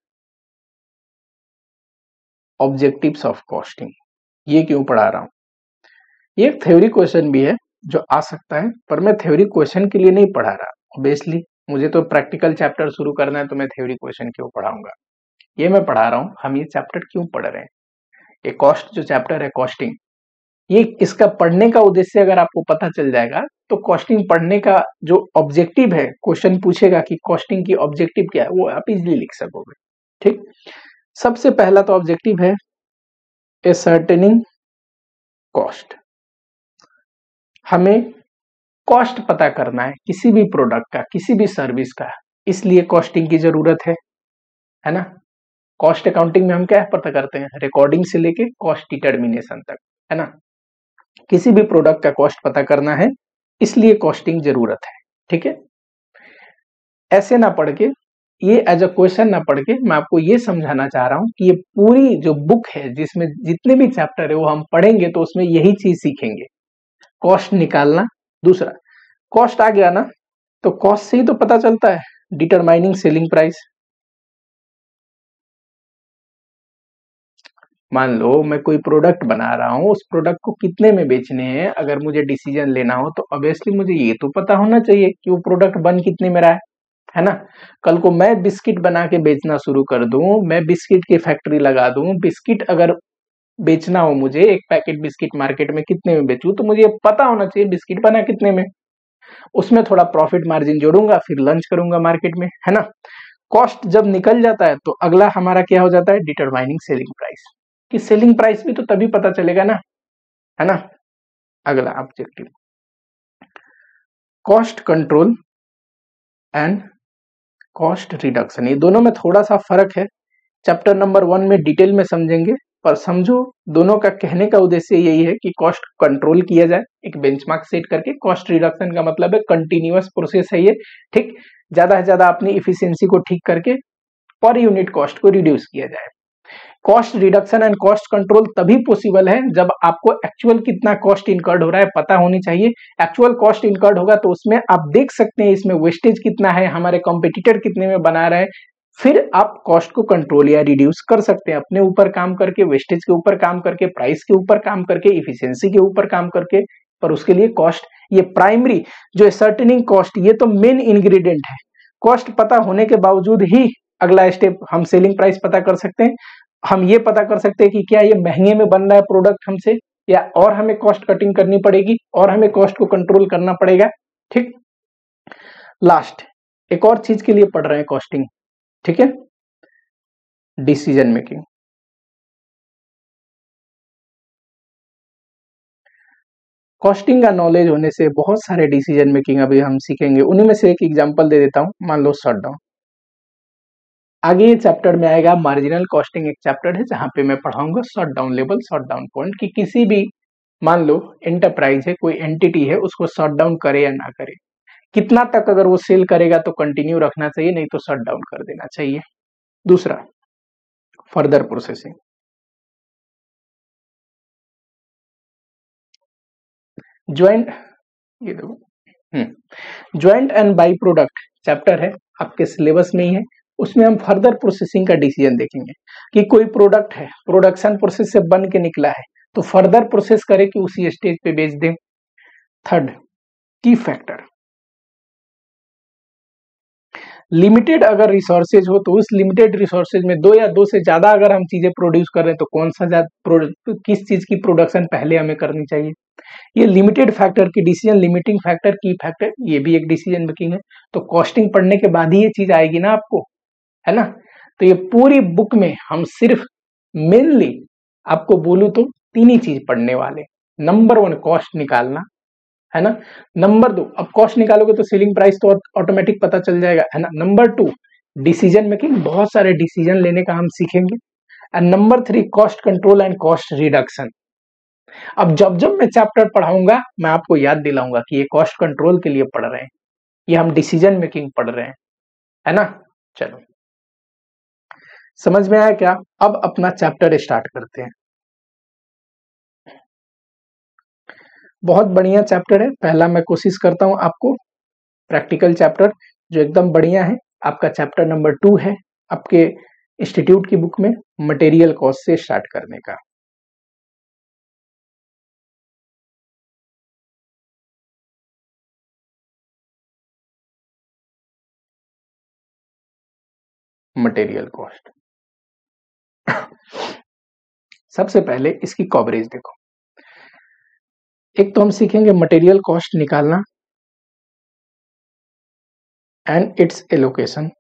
ऑब्जेक्टिव्स ऑफ कॉस्टिंग। ये क्यों पढ़ा रहा हूं, ये एक थ्योरी क्वेश्चन भी है जो आ सकता है, पर मैं थ्योरी क्वेश्चन के लिए नहीं पढ़ा रहा। ऑब्वियसली मुझे तो प्रैक्टिकल चैप्टर शुरू करना है, तो मैं थ्योरी क्वेश्चन क्यों पढ़ाऊंगा। ये मैं पढ़ा रहा हूं हम ये चैप्टर क्यों पढ़ रहे हैं। ये कॉस्ट जो चैप्टर है कॉस्टिंग, ये इसका पढ़ने का उद्देश्य अगर आपको पता चल जाएगा तो कॉस्टिंग पढ़ने का जो ऑब्जेक्टिव है, क्वेश्चन पूछेगा कि कॉस्टिंग की ऑब्जेक्टिव क्या है, वो आप इजिली लिख सकोगे। ठीक, सबसे पहला तो ऑब्जेक्टिव है एसर्टेनिंग कॉस्ट। हमें कॉस्ट पता करना है किसी भी प्रोडक्ट का, किसी भी सर्विस का, इसलिए कॉस्टिंग की जरूरत है है ना। कॉस्ट अकाउंटिंग में हम क्या पता करते हैं, रिकॉर्डिंग से लेके कॉस्ट डिटर्मिनेशन तक, है ना। किसी भी प्रोडक्ट का कॉस्ट पता करना है, इसलिए कॉस्टिंग जरूरत है। ठीक है, ऐसे ना पढ़ के, ये एज अ क्वेश्चन ना पढ़ के, मैं आपको ये समझाना चाह रहा हूं कि ये पूरी जो बुक है जिसमें जितने भी चैप्टर है वो हम पढ़ेंगे तो उसमें यही चीज सीखेंगे, कॉस्ट निकालना। दूसरा, कॉस्ट आ गया ना, तो कॉस्ट से ही तो पता चलता है डिटरमाइनिंग सेलिंग प्राइस। मान लो मैं कोई प्रोडक्ट बना रहा हूं, उस प्रोडक्ट को कितने में बेचने हैं अगर मुझे डिसीजन लेना हो, तो ऑब्वियसली मुझे ये तो पता होना चाहिए कि वो प्रोडक्ट बन कितने में रहा है है ना। कल को मैं बिस्किट बना के बेचना शुरू कर दूं, मैं बिस्किट की फैक्ट्री लगा दूं, बिस्किट अगर बेचना हो मुझे, एक पैकेट बिस्किट मार्केट में कितने में बेचूं, तो मुझे पता होना चाहिए बिस्किट बना कितने में। उसमें थोड़ा प्रॉफिट मार्जिन जोड़ूंगा, फिर लंच करूंगा मार्केट में, है ना। कॉस्ट जब निकल जाता है तो अगला हमारा क्या हो जाता है, डिटरमाइनिंग सेलिंग प्राइस। कि सेलिंग प्राइस भी तो तभी पता चलेगा ना, है ना। अगला objective cost control and cost reduction. ये दोनों में थोड़ा सा फर्क है, चैप्टर नंबर वन में डिटेल में समझेंगे, पर समझो दोनों का कहने का उद्देश्य यही है कि कॉस्ट कंट्रोल किया जाए एक बेंचमार्क सेट करके। कॉस्ट रिडक्शन का मतलब है कंटिन्यूअस प्रोसेस है ये, ठीक। ज्यादा से ज्यादा अपनी इफिशियंसी को ठीक करके पर यूनिट कॉस्ट को रिड्यूस किया जाए। Cost reduction and cost control तभी पॉसिबल है जब आपको एक्चुअल कितना कॉस्ट इनकर्ड हो रहा है पता होनी चाहिए। एक्चुअल कॉस्ट इनकर्ड होगा तो उसमें आप देख सकते हैं इसमें वेस्टेज कितना है, हमारे कॉम्पिटिटर कितने में बना रहे हैं, फिर आप कॉस्ट को कंट्रोल या रिड्यूस कर सकते हैं अपने ऊपर काम करके, वेस्टेज के ऊपर काम करके, प्राइस के ऊपर काम करके, इफिशियंसी के ऊपर काम करके। पर उसके लिए कॉस्ट, ये प्राइमरी जो सर्टेनिंग कॉस्ट, ये तो मेन इंग्रेडिएंट है। कॉस्ट पता होने के बावजूद ही अगला स्टेप हम सेलिंग प्राइस पता कर सकते हैं। हम ये पता कर सकते हैं कि क्या ये महंगे में बन रहा है प्रोडक्ट हमसे, या और हमें कॉस्ट कटिंग करनी पड़ेगी और हमें कॉस्ट को कंट्रोल करना पड़ेगा। ठीक, लास्ट एक और चीज के लिए पढ़ रहे हैं कॉस्टिंग, ठीक है, डिसीजन मेकिंग। कॉस्टिंग का नॉलेज होने से बहुत सारे डिसीजन मेकिंग अभी हम सीखेंगे, उन्हीं में से एक एग्जांपल दे देता हूं। मान लो शट डाउन, आगे ये चैप्टर में आएगा मार्जिनल कॉस्टिंग, एक चैप्टर है जहां पे मैं पढ़ाऊंगा shut down level, shut down point, कि किसी भी मान लो एंटरप्राइज है, कोई एंटिटी है, उसको शट डाउन करे या ना करे, कितना तक अगर वो सेल करेगा तो कंटिन्यू रखना चाहिए, नहीं तो शट डाउन कर देना चाहिए। दूसरा, फर्दर प्रोसेसिंग। ज्वाइंट, ये देखो, hmm joint and by product chapter है, आपके सिलेबस में ही है। उसमें हम फर्दर प्रोसेसिंग का डिसीजन देखेंगे कि कोई प्रोडक्ट है, प्रोडक्शन प्रोसेस से बन के निकला है, तो फर्दर प्रोसेस करे कि उसी स्टेज पे बेच दें। थर्ड, की फैक्टर। लिमिटेड अगर रिसोर्सेज हो तो उस लिमिटेड रिसोर्सेज में दो या दो से ज्यादा अगर हम चीजें प्रोड्यूस कर रहे हैं तो कौन सा ज्यादा किस चीज की प्रोडक्शन पहले हमें करनी चाहिए। ये लिमिटेड फैक्टर की decision, limiting factor, key factor, ये भी एक डिसीजन मेकिंग है। तो कॉस्टिंग पढ़ने के बाद ही ये चीज आएगी ना आपको, है ना। तो ये पूरी बुक में हम सिर्फ मेनली आपको बोलूं तो तीन ही चीज पढ़ने वाले। नंबर वन कॉस्ट निकालना, है ना। नंबर दो, अब कॉस्ट निकालोगे तो सेलिंग प्राइस तो ऑटोमेटिक पता चल जाएगा, है ना। नंबर टू डिसीजन मेकिंग, बहुत सारे डिसीजन लेने का हम सीखेंगे। And number three cost control and cost reduction. अब जब जब मैं चैप्टर पढ़ाऊंगा मैं आपको याद दिलाऊंगा कि ये कॉस्ट कंट्रोल के लिए पढ़ रहे हैं, ये हम डिसीजन मेकिंग पढ़ रहे हैं, है ना। चलो समझ में आया क्या। अब अपना चैप्टर स्टार्ट करते हैं। बहुत बढ़िया चैप्टर है। पहला मैं कोशिश करता हूं आपको प्रैक्टिकल चैप्टर जो एकदम बढ़िया है, आपका चैप्टर नंबर टू है आपके इंस्टीट्यूट की बुक में, मटेरियल कॉस्ट से स्टार्ट करने का। मटेरियल कॉस्ट सबसे पहले इसकी कवरेज देखो। एक तो हम सीखेंगे मटेरियल कॉस्ट निकालना एंड इट्स एलोकेशन।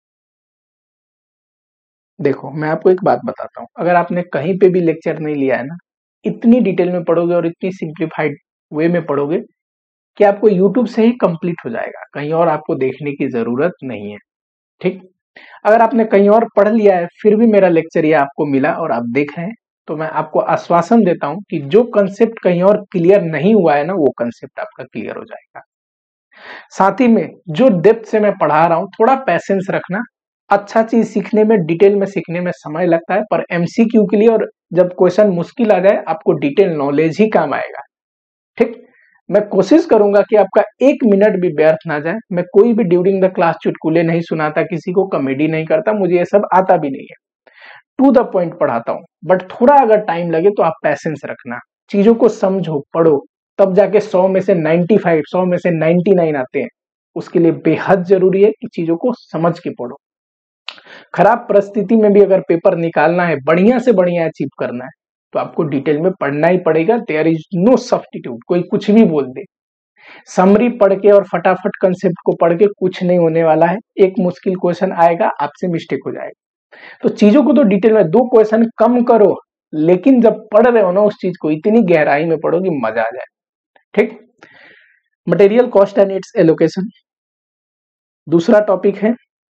देखो मैं आपको एक बात बताता हूं, अगर आपने कहीं पे भी लेक्चर नहीं लिया है ना, इतनी डिटेल में पढ़ोगे और इतनी सिंप्लीफाइड वे में पढ़ोगे कि आपको यूट्यूब से ही कंप्लीट हो जाएगा, कहीं और आपको देखने की जरूरत नहीं है। ठीक, अगर आपने कहीं और पढ़ लिया है फिर भी मेरा लेक्चर ये आपको मिला और आप देख रहे हैं, तो मैं आपको आश्वासन देता हूं कि जो कंसेप्ट कहीं और क्लियर नहीं हुआ है ना, वो कंसेप्ट आपका क्लियर हो जाएगा। साथ ही में जो डेप्थ से मैं पढ़ा रहा हूं, थोड़ा पैसेंस रखना। अच्छा चीज सीखने में, डिटेल में सीखने में समय लगता है, पर एमसीक्यू के लिए और जब क्वेश्चन मुश्किल आ जाए आपको डिटेल नॉलेज ही काम आएगा। ठीक, मैं कोशिश करूंगा कि आपका एक मिनट भी व्यर्थ ना जाए। मैं कोई भी ड्यूरिंग द क्लास चुटकुले नहीं सुनाता, किसी को कॉमेडी नहीं करता, मुझे ये सब आता भी नहीं है। टू द पॉइंट पढ़ाता हूं, बट थोड़ा अगर टाइम लगे तो आप पैसेंस रखना, चीजों को समझो, पढ़ो, तब जाके सौ में से नाइन्टी फाइव, सौ में से नाइन्टी नाइन आते हैं। उसके लिए बेहद जरूरी है कि चीजों को समझ के पढ़ो। खराब परिस्थिति में भी अगर पेपर निकालना है, बढ़िया से बढ़िया अचीव करना है, तो आपको डिटेल में पढ़ना ही पड़ेगा। There is no substitute. कोई कुछ भी बोल दे, समरी पढ़ के और फटाफट कंसेप्ट को पढ़ के कुछ नहीं होने वाला है। एक मुश्किल क्वेश्चन आएगा, आपसे मिस्टेक हो जाएगा। तो चीजों को तो डिटेल में, दो क्वेश्चन कम करो, लेकिन जब पढ़ रहे हो ना उस चीज को इतनी गहराई में पढ़ो कि मजा आ जाए। ठीक, material cost and its allocation. दूसरा टॉपिक है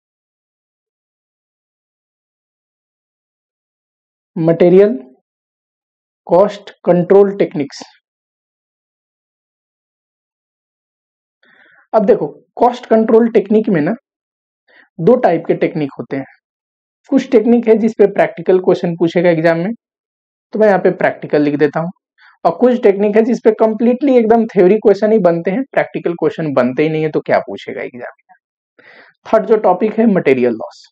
मटेरियल कॉस्ट कंट्रोल टेक्निक्स। अब देखो कॉस्ट कंट्रोल टेक्निक में ना दो टाइप के टेक्निक होते हैं। कुछ टेक्निक है जिसपे प्रैक्टिकल क्वेश्चन पूछेगा एग्जाम में, तो मैं यहाँ पे प्रैक्टिकल लिख देता हूँ। और कुछ टेक्निक है जिसपे कंप्लीटली एकदम थ्योरी क्वेश्चन ही बनते हैं, प्रैक्टिकल क्वेश्चन बनते ही नहीं है, तो क्या पूछेगा एग्जाम में। थर्ड जो टॉपिक है मटेरियल लॉस,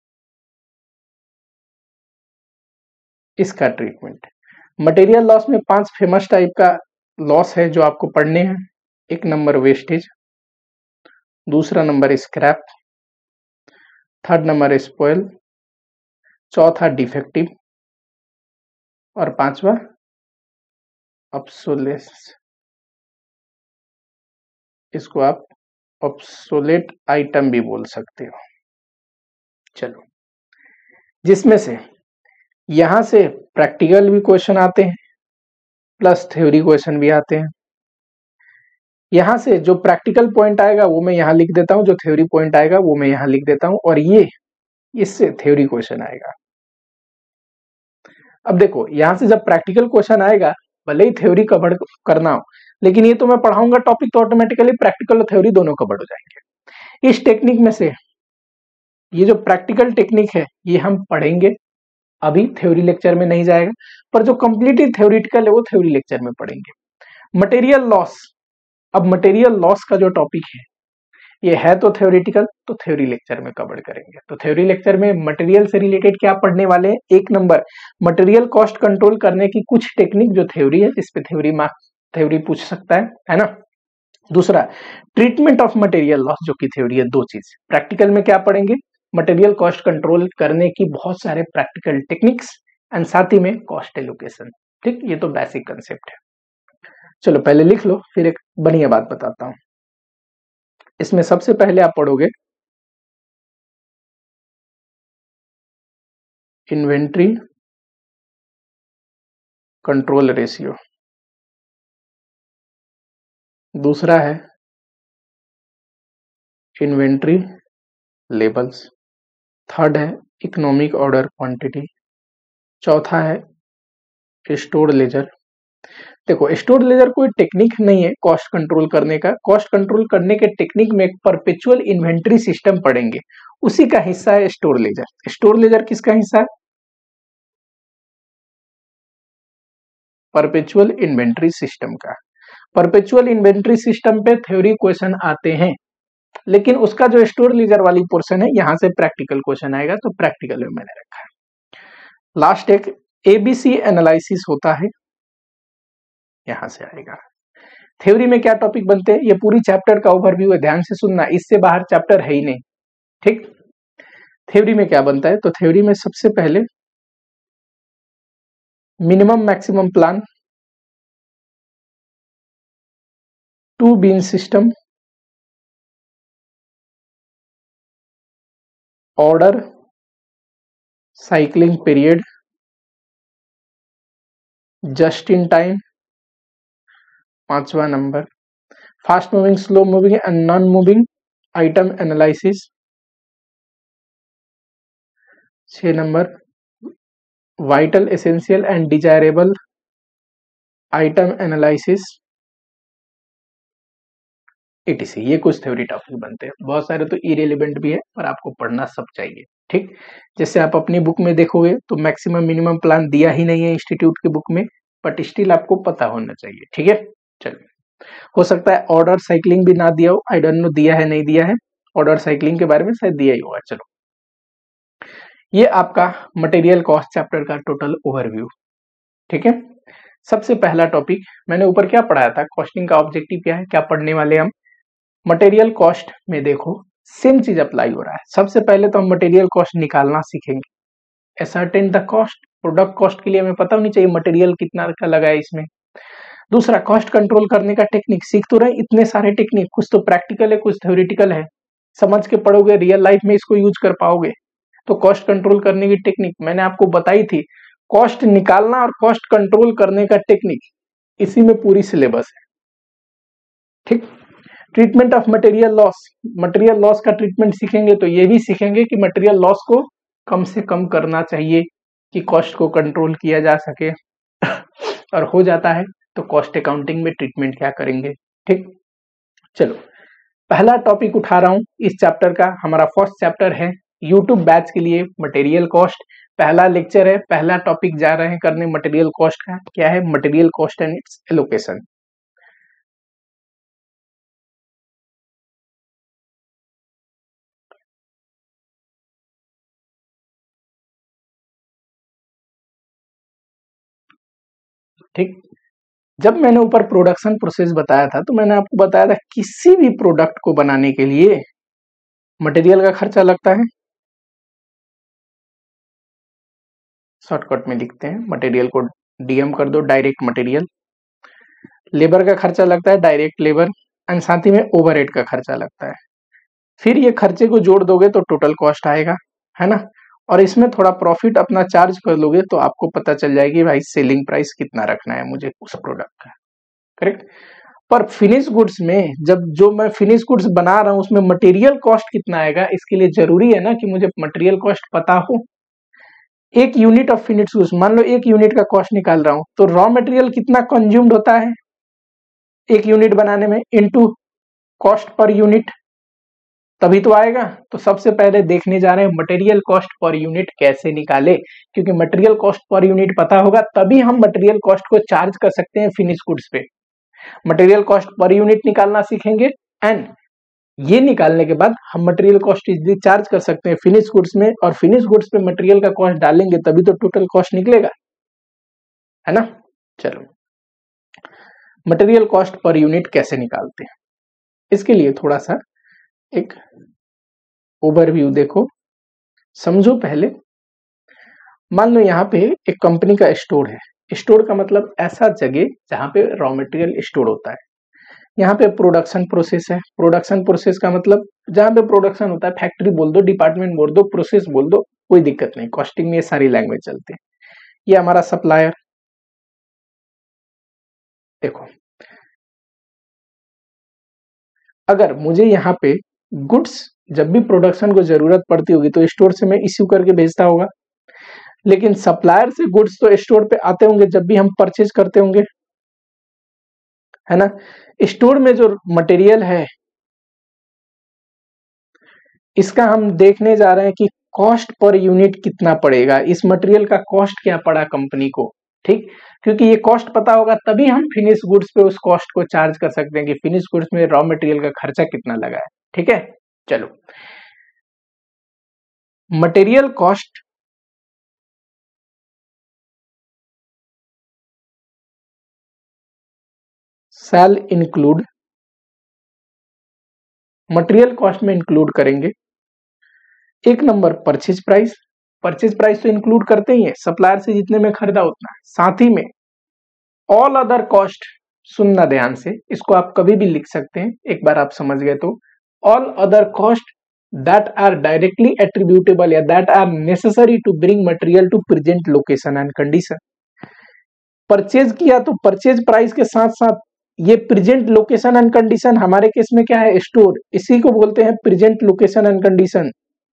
इसका ट्रीटमेंट। मटेरियल लॉस में पांच फेमस टाइप का लॉस है जो आपको पढ़ने हैं। एक नंबर वेस्टेज, दूसरा number scrap, third number spoil, चौथा डिफेक्टिव और पांचवा ऑब्सोलेस। इसको आप ऑब्सोलेट आइटम भी बोल सकते हो। चलो, जिसमें से यहां से प्रैक्टिकल भी क्वेश्चन आते हैं प्लस थ्योरी क्वेश्चन भी आते हैं। यहां से जो प्रैक्टिकल पॉइंट आएगा वो मैं यहां लिख देता हूं, जो थ्योरी पॉइंट आएगा वो मैं यहां लिख देता हूं, और ये इससे थ्योरी क्वेश्चन आएगा। अब देखो यहां से जब प्रैक्टिकल क्वेश्चन आएगा, भले ही थ्योरी कवर करना हो, लेकिन ये तो मैं पढ़ाऊंगा टॉपिक, तो ऑटोमेटिकली प्रैक्टिकल और थ्योरी दोनों कवर हो जाएंगे। इस टेक्निक में से ये जो प्रैक्टिकल टेक्निक है ये हम पढ़ेंगे, अभी थ्योरी लेक्चर में नहीं जाएगा, पर जो कंप्लीटली थ्योरिटिकल है वो थ्योरी लेक्चर में पढ़ेंगे। मटेरियल लॉस, अब मटेरियल लॉस का जो टॉपिक है ये है तो थ्योरिटिकल, तो थ्योरी लेक्चर में कवर करेंगे। तो थ्योरी लेक्चर में मटेरियल से रिलेटेड क्या पढ़ने वाले हैं, एक नंबर मटेरियल कॉस्ट कंट्रोल करने की कुछ टेक्निक जो थ्योरी है, जिसपे थ्योरी मार्क्स थ्योरी पूछ सकता है है ना। दूसरा ट्रीटमेंट ऑफ मटेरियल लॉस जो की थ्योरी है, दो चीज प्रैक्टिकल में क्या पढ़ेंगे, मटेरियल कॉस्ट कंट्रोल करने की बहुत सारे प्रैक्टिकल टेक्निक्स एंड साथ ही में कॉस्ट एलोकेशन। ठीक, ये तो बेसिक कंसेप्ट है। चलो पहले लिख लो, फिर एक बढ़िया बात बताता हूं। इसमें सबसे पहले आप पढ़ोगे इन्वेंट्री कंट्रोल रेशियो, दूसरा है इन्वेंट्री लेबल्स, थर्ड है इकोनॉमिक ऑर्डर क्वांटिटी, चौथा है स्टोर लेजर। देखो स्टोर लेजर कोई टेक्निक नहीं है कॉस्ट कंट्रोल करने का, कॉस्ट कंट्रोल करने के टेक्निक में एक परपेचुअल इन्वेंट्री सिस्टम पढ़ेंगे, उसी का हिस्सा है स्टोर लेजर। स्टोर लेजर किसका हिस्सा है, परपेचुअल इन्वेंट्री सिस्टम का। परपेचुअल इन्वेंट्री सिस्टम पे थ्योरी क्वेश्चन आते हैं, लेकिन उसका जो स्टोर लेजर वाली पोर्शन है यहां से प्रैक्टिकल क्वेश्चन आएगा, तो प्रैक्टिकल में मैंने रखा है। लास्ट एक एबीसी एनालिसिस होता है, यहां से आएगा। थ्योरी में क्या टॉपिक बनते हैं, ये पूरी चैप्टर का ओवरव्यू है, ध्यान से सुनना, इससे बाहर चैप्टर है ही नहीं। ठीक, थ्योरी में क्या बनता है, तो थ्योरी में सबसे पहले minimum maximum plan, two bin system, order cycling period, just in time, पांचवा नंबर fast moving slow moving and non moving item analysis, छह नंबर vital essential and desirable item analysis, etc. ये कुछ थ्योरी टॉपिक बनते हैं, बहुत सारे तो इरेलीवेंट भी है पर आपको पढ़ना सब चाहिए। ठीक, जैसे आप अपनी बुक में देखोगे तो मैक्सिमम मिनिमम प्लान दिया ही नहीं है इंस्टीट्यूट की बुक में, बट स्टिल आपको पता होना चाहिए। ठीक है, चलिए, हो सकता है ऑर्डर साइक्लिंग भी ना दिया हो, आई डोंट नो दिया है नहीं दिया है, ऑर्डर साइक्लिंग के बारे में शायद दिया ही होगा। चलो, ये आपका मटेरियल कॉस्ट चैप्टर का टोटल ओवरव्यू। ठीक है, सबसे पहला टॉपिक मैंने ऊपर क्या पढ़ाया था, कॉस्टिंग का ऑब्जेक्टिव क्या है, क्या पढ़ने वाले हम। मटेरियल कॉस्ट में देखो सेम चीज अप्लाई हो रहा है। सबसे पहले तो हम मटेरियल कॉस्ट निकालना सीखेंगे, ascertain the cost, product cost के लिए हमें पता होनी चाहिए मटेरियल कितना का लगा है इसमें। दूसरा, कॉस्ट कंट्रोल करने का टेक्निक, सीख तो रहे इतने सारे टेक्निक, कुछ तो प्रैक्टिकल है कुछ थ्योरेटिकल है, समझ के पढ़ोगे रियल लाइफ में इसको यूज कर पाओगे। तो कॉस्ट कंट्रोल करने की टेक्निक मैंने आपको बताई थी, कॉस्ट निकालना और कॉस्ट कंट्रोल करने का टेक्निक, इसी में पूरी सिलेबस है। ठीक, treatment of material loss, material loss का ट्रीटमेंट सीखेंगे तो ये भी सीखेंगे कि मटेरियल लॉस को कम से कम करना चाहिए कि कॉस्ट को कंट्रोल किया जा सके और हो जाता है तो कॉस्ट अकाउंटिंग में ट्रीटमेंट क्या करेंगे। ठीक, चलो पहला टॉपिक उठा रहा हूं इस चैप्टर का, हमारा फर्स्ट चैप्टर है यूट्यूब बैच के लिए मटेरियल कॉस्ट, पहला लेक्चर है, पहला टॉपिक जा रहे हैं करने मटेरियल कॉस्ट का, क्या है material cost and its allocation. ठीक, जब मैंने ऊपर प्रोडक्शन प्रोसेस बताया था तो मैंने आपको बताया था किसी भी प्रोडक्ट को बनाने के लिए मटेरियल का खर्चा लगता है, शॉर्टकट में लिखते हैं मटेरियल को डीएम कर दो, डायरेक्ट मटेरियल। लेबर का खर्चा लगता है डायरेक्ट लेबर, एंड साथ ही में ओवरहेड का खर्चा लगता है। फिर ये खर्चे को जोड़ दोगे तो टोटल कॉस्ट आएगा, है ना, और इसमें थोड़ा प्रॉफिट अपना चार्ज कर लोगे तो आपको पता चल जाएगी भाई सेलिंग प्राइस कितना रखना है मुझे उस प्रोडक्ट का। करेक्ट, पर फिनिश गुड्स में जब जो मैं फिनिश गुड्स बना रहा हूं उसमें मटेरियल कॉस्ट कितना आएगा, इसके लिए जरूरी है ना कि मुझे मटेरियल कॉस्ट पता हो। एक यूनिट ऑफ फिनिश गुड्स, मान लो एक यूनिट का कॉस्ट निकाल रहा हूं तो रॉ मटेरियल कितना कंज्यूम्ड होता है एक यूनिट बनाने में, इनटू कॉस्ट पर यूनिट, तभी तो आएगा। तो सबसे पहले देखने जा रहे हैं मटेरियल कॉस्ट पर यूनिट कैसे निकाले, क्योंकि मटेरियल कॉस्ट पर यूनिट पता होगा तभी हम मटेरियल कॉस्ट को चार्ज कर सकते हैं फिनिश गुड्स पे। मटेरियल कॉस्ट पर यूनिट निकालना सीखेंगे, एंड ये निकालने के बाद हम मटेरियल कॉस्ट इजीली चार्ज कर सकते हैं फिनिश गुड्स में, और फिनिश गुड्स पे मटेरियल का कॉस्ट डालेंगे तभी तो टोटल कॉस्ट निकलेगा, है ना। चलो, मटेरियल कॉस्ट पर यूनिट कैसे निकालते हैं, इसके लिए थोड़ा सा एक ओवरव्यू देखो, समझो पहले। मान लो यहाँ पे एक कंपनी का स्टोर है। स्टोर का मतलब ऐसा जगह जहाँ पे रॉ मटेरियल स्टोर होता है। यहाँ पे प्रोडक्शन प्रोसेस है। प्रोडक्शन प्रोसेस का मतलब जहाँ पे प्रोडक्शन होता है, फैक्ट्री बोल दो, डिपार्टमेंट बोल दो, प्रोसेस बोल दो, कोई दिक्कत नहीं, कॉस्टिंग में ये सारी लैंग्वेज चलते हैं। ये हमारा सप्लायर। देखो, अगर मुझे यहाँ पे गुड्स जब भी प्रोडक्शन को जरूरत पड़ती होगी तो स्टोर से मैं इश्यू करके भेजता होगा, लेकिन सप्लायर से गुड्स तो स्टोर पे आते होंगे जब भी हम परचेज करते होंगे, है ना। स्टोर में जो मटेरियल है इसका हम देखने जा रहे हैं कि कॉस्ट पर यूनिट कितना पड़ेगा, इस मटेरियल का कॉस्ट क्या पड़ा कंपनी को, ठीक। क्योंकि ये कॉस्ट पता होगा तभी हम फिनिश गुड्स पे उस कॉस्ट को चार्ज कर सकते हैं कि फिनिश गुड्स में रॉ मटेरियल का खर्चा कितना लगा है, ठीक है। चलो, material cost shall include, material cost में इंक्लूड करेंगे एक number purchase price. Purchase price तो इंक्लूड करते ही है, सप्लायर से जितने में खरीदा उतना, साथ ही में ऑल अदर कॉस्ट। सुनना ध्यान से, इसको आप कभी भी लिख सकते हैं, एक बार आप समझ गए तो, all other cost that are directly attributable या that are necessary to bring material to present location and condition. Purchase किया तो परचेज प्राइस के साथ साथ ये प्रेजेंट लोकेशन एंड कंडीशन, हमारे केस में क्या है, स्टोर, इसी को बोलते हैं प्रेजेंट लोकेशन एंड कंडीशन।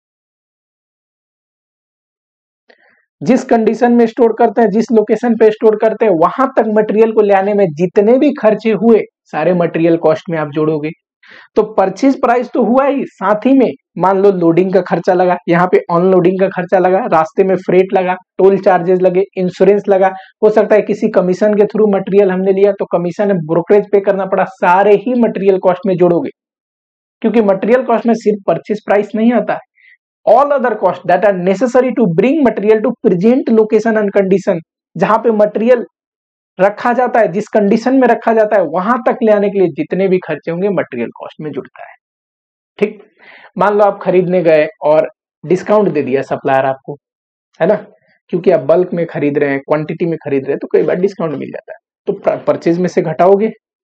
जिस कंडीशन में स्टोर करते हैं, जिस लोकेशन पे स्टोर करते हैं, वहां तक मटेरियल को ले आने में जितने भी खर्चे हुए सारे मटेरियल कॉस्ट में आप जोड़ोगे। तो परचेज प्राइस तो हुआ ही, साथ ही में मान लो लोडिंग का खर्चा लगा, यहाँ पे ऑनलोडिंग का खर्चा लगा, रास्ते में फ्रेट लगा, टोल चार्जेस लगे, इंश्योरेंस लगा, हो सकता है किसी कमीशन के थ्रू मटेरियल हमने लिया तो कमीशन ब्रोकरेज पे करना पड़ा, सारे ही मटेरियल कॉस्ट में जोड़ोगे। क्योंकि मटेरियल कॉस्ट में सिर्फ परचेज प्राइस नहीं आता है, all other costs that are necessary to bring material to present location and condition, जहां पे मटेरियल रखा जाता है, जिस कंडीशन में रखा जाता है वहां तक ले आने के लिए जितने भी खर्चे होंगे मटेरियल कॉस्ट में जुड़ता है, ठीक। मान लो आप खरीदने गए और डिस्काउंट दे दिया सप्लायर आपको, है ना, क्योंकि आप बल्क में खरीद रहे हैं, क्वांटिटी में खरीद रहे हैं तो कई बार डिस्काउंट मिल जाता है, तो परचेज में से घटाओगे,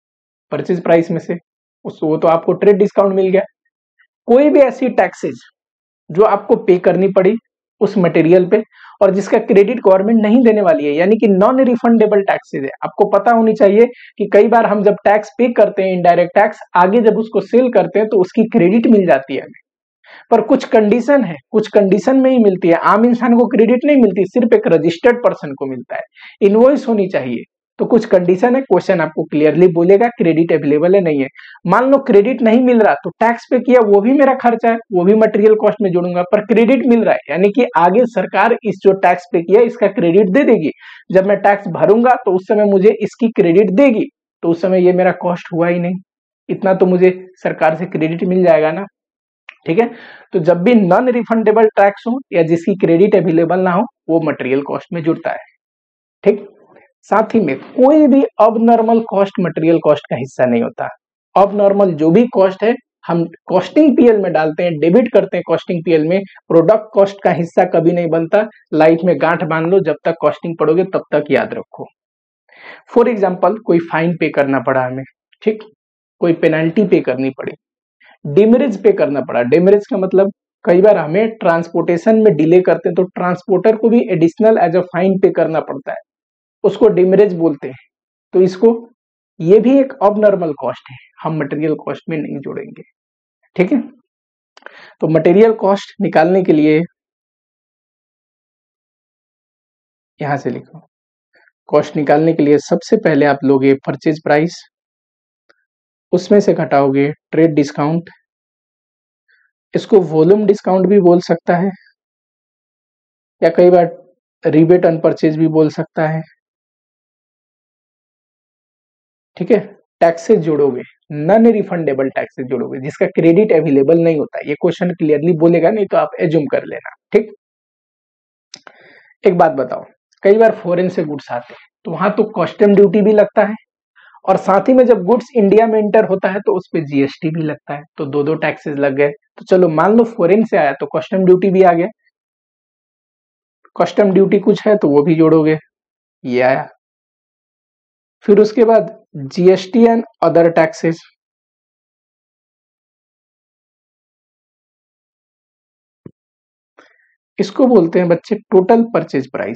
परचेज प्राइस में से, वो तो आपको ट्रेड डिस्काउंट मिल गया। कोई भी ऐसी टैक्सेज जो आपको पे करनी पड़ी उस मटेरियल पे और जिसका क्रेडिट गवर्नमेंट नहीं देने वाली है, यानी कि नॉन रिफंडेबल टैक्सेज है। आपको पता होनी चाहिए कि कई बार हम जब टैक्स पे करते हैं, इनडायरेक्ट टैक्स, आगे जब उसको सेल करते हैं तो उसकी क्रेडिट मिल जाती है हमें, पर कुछ कंडीशन है, कुछ कंडीशन में ही मिलती है। आम इंसान को क्रेडिट नहीं मिलती, सिर्फ एक रजिस्टर्ड पर्सन को मिलता है। इनवॉइस होनी चाहिए, तो कुछ कंडीशन है, क्वेश्चन आपको क्लियरली बोलेगा क्रेडिट अवेलेबल है नहीं है। मान लो क्रेडिट नहीं मिल रहा तो टैक्स पे किया वो भी मेरा खर्चा है, वो भी मटेरियल कॉस्ट में जोड़ूंगा, पर क्रेडिट मिल रहा है यानी कि आगे सरकार इस जो टैक्स पे किया इसका क्रेडिट दे देगी। जब मैं टैक्स भरूंगा तो उस समय मुझे इसकी क्रेडिट देगी, तो उस समय ये मेरा कॉस्ट हुआ ही नहीं, इतना तो मुझे सरकार से क्रेडिट मिल जाएगा ना, ठीक है। तो जब भी नॉन रिफंडेबल टैक्स हो या जिसकी क्रेडिट अवेलेबल ना हो वो मटेरियल कॉस्ट में जुड़ता है, ठीक। साथ ही में कोई भी अब नॉर्मल कॉस्ट मटेरियल कॉस्ट का हिस्सा नहीं होता। अब नॉर्मल जो भी कॉस्ट है हम कॉस्टिंग पीएल में डालते हैं, डेबिट करते हैं कॉस्टिंग पीएल में, प्रोडक्ट कॉस्ट का हिस्सा कभी नहीं बनता। लाइफ में गांठ बांध लो, जब तक कॉस्टिंग पढ़ोगे तब तक याद रखो। फॉर एग्जाम्पल कोई फाइन पे करना पड़ा हमें, ठीक, कोई पेनल्टी पे करनी पड़ी, डिमरेज पे करना पड़ा। डिमरेज का मतलब कई बार हमें ट्रांसपोर्टेशन में डिले करते हैं तो ट्रांसपोर्टर को भी एडिशनल एज अ फाइन पे करना पड़ता है, उसको डिमरेज बोलते हैं। तो इसको, ये भी एक अबनॉर्मल कॉस्ट है, हम मटेरियल कॉस्ट में नहीं जोड़ेंगे, ठीक है। तो मटेरियल कॉस्ट निकालने के लिए यहां से लिखो, कॉस्ट निकालने के लिए सबसे पहले आप लोगे परचेज प्राइस, उसमें से घटाओगे ट्रेड डिस्काउंट, इसको वॉल्यूम डिस्काउंट भी बोल सकता है या कई बार रिबेट ऑन परचेज भी बोल सकता है, ठीक है। टैक्सेस जोड़ोगे, नॉन रिफंडेबल टैक्सेस जोड़ोगे जिसका क्रेडिट अवेलेबल नहीं होता, ये क्वेश्चन क्लियरली बोलेगा, नहीं तो आप एज्यूम कर लेना, ठीक। एक बात बताओ, कई बार फॉरेन से गुड्स आते हैं तो वहां तो कस्टम ड्यूटी भी लगता है और साथ ही में जब गुड्स इंडिया में एंटर होता है तो उस पे जीएसटी भी लगता है, तो दो दो टैक्सेस लग गए। तो चलो मान लो फॉरेन से आया तो कस्टम ड्यूटी भी आ गया, कस्टम ड्यूटी कुछ है तो वो भी जोड़ोगे, ये आया। फिर उसके बाद जीएसटी एंड अदर टैक्सेस, इसको बोलते हैं बच्चे टोटल परचेज प्राइस।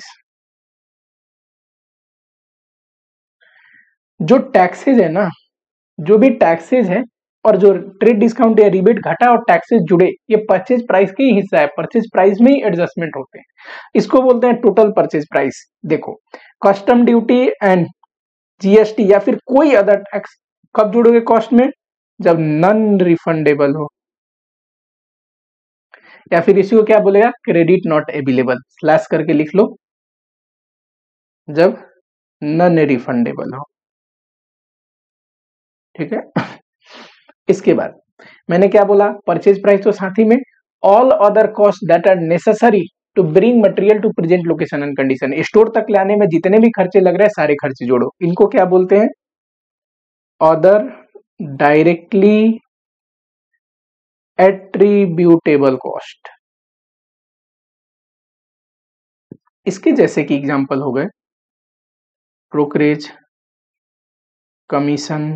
जो टैक्सेज है ना, जो भी टैक्सेज है और जो ट्रेड डिस्काउंट या रिबेट घटा और टैक्सेस जुड़े, ये परचेज प्राइस का ही हिस्सा है, परचेज प्राइस में ही एडजस्टमेंट होते हैं, इसको बोलते हैं टोटल परचेज प्राइस। देखो कस्टम ड्यूटी एंड जीएसटी या फिर कोई अदर टैक्स कब जुड़ोगे कॉस्ट में, जब नॉन रिफंडेबल हो, या फिर इसी को क्या बोलेगा, क्रेडिट नॉट अवेलेबल, स्लैश करके लिख लो, जब नॉन रिफंडेबल हो, ठीक है। इसके बाद मैंने क्या बोला, परचेज प्राइस तो साथ ही में all other cost that are necessary to bring material to present location and condition, store तक लाने में जितने भी खर्चे लग रहे हैं सारे खर्चे जोड़ो, इनको क्या बोलते हैं, अदर डायरेक्टली एट्रीब्यूटेबल कॉस्ट। इसके जैसे कि एग्जांपल हो गए ब्रोकरेज, कमीशन,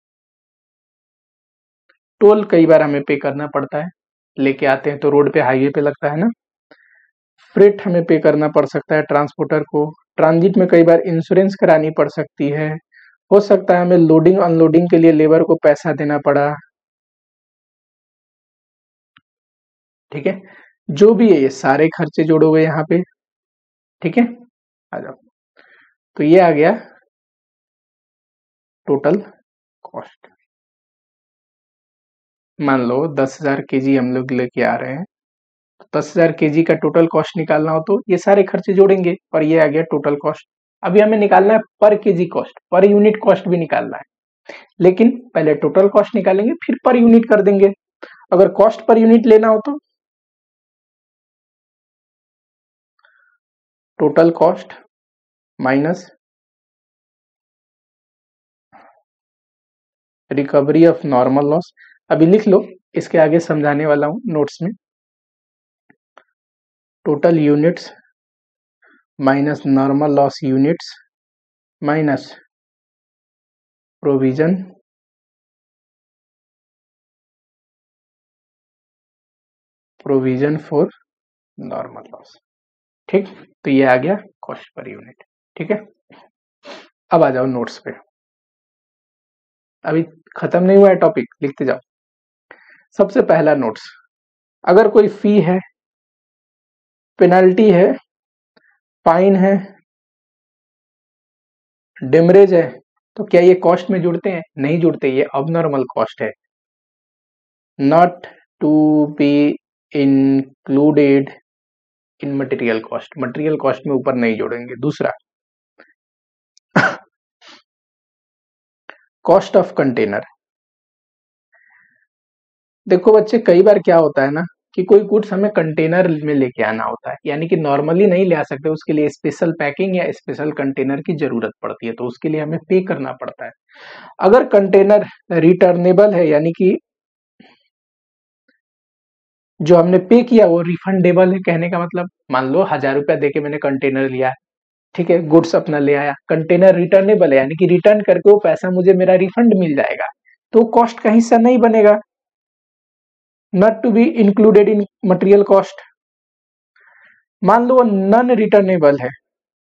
टोल कई बार हमें पे करना पड़ता है, लेके आते हैं तो रोड पे हाईवे पे लगता है ना, फ्रेट हमें पे करना पड़ सकता है ट्रांसपोर्टर को, ट्रांजिट में कई बार इंश्योरेंस करानी पड़ सकती है, हो सकता है हमें लोडिंग अनलोडिंग के लिए लेबर को पैसा देना पड़ा, ठीक है। जो भी है ये सारे खर्चे जोड़ोगे यहाँ पे, ठीक है। आ जाओ, तो ये आ गया टोटल कॉस्ट। मान लो दस हजार के जी हम लोग लेके आ रहे हैं, तो दस हजार के जी का टोटल कॉस्ट निकालना हो तो ये सारे खर्चे जोड़ेंगे और ये आ गया टोटल कॉस्ट। अभी हमें निकालना है per KG cost, per unit cost भी निकालना है, लेकिन पहले टोटल कॉस्ट निकालेंगे फिर पर यूनिट कर देंगे। अगर कॉस्ट पर यूनिट लेना हो तो total cost minus recovery of normal loss. अभी लिख लो, इसके आगे समझाने वाला हूं नोट्स में, total units minus normal loss units minus provision provision for normal loss, ठीक। तो ये आ गया कॉस्ट पर यूनिट, ठीक है। अब आ जाओ नोट्स पे, अभी खत्म नहीं हुआ है टॉपिक, लिखते जाओ। सबसे पहला नोट्स, अगर कोई फी है, पेनल्टी है, फाइन है, डेमरेज है, तो क्या ये कॉस्ट में जुड़ते हैं, नहीं जुड़ते, ये अबनॉर्मल कॉस्ट है, not to be included in material cost, material cost में ऊपर नहीं जोड़ेंगे। दूसरा कॉस्ट ऑफ कंटेनर। देखो बच्चे कई बार क्या होता है ना कि कोई गुड्स हमें कंटेनर में लेके आना होता है, यानी कि नॉर्मली नहीं ले आ सकते, उसके लिए स्पेशल पैकिंग या स्पेशल कंटेनर की जरूरत पड़ती है, तो उसके लिए हमें पे करना पड़ता है। अगर कंटेनर रिटर्नेबल है, यानी कि जो हमने पे किया वो रिफंडेबल है, कहने का मतलब मान लो हजार रुपया देके मैंने कंटेनर लिया, ठीक है, गुड्स अपना ले आया, कंटेनर रिटर्नेबल है, यानी कि रिटर्न करके वो पैसा मुझे मेरा रिफंड मिल जाएगा, तो कॉस्ट का हिस्सा नहीं बनेगा, not to be included in material cost. मान लो नॉन रिटर्नेबल है,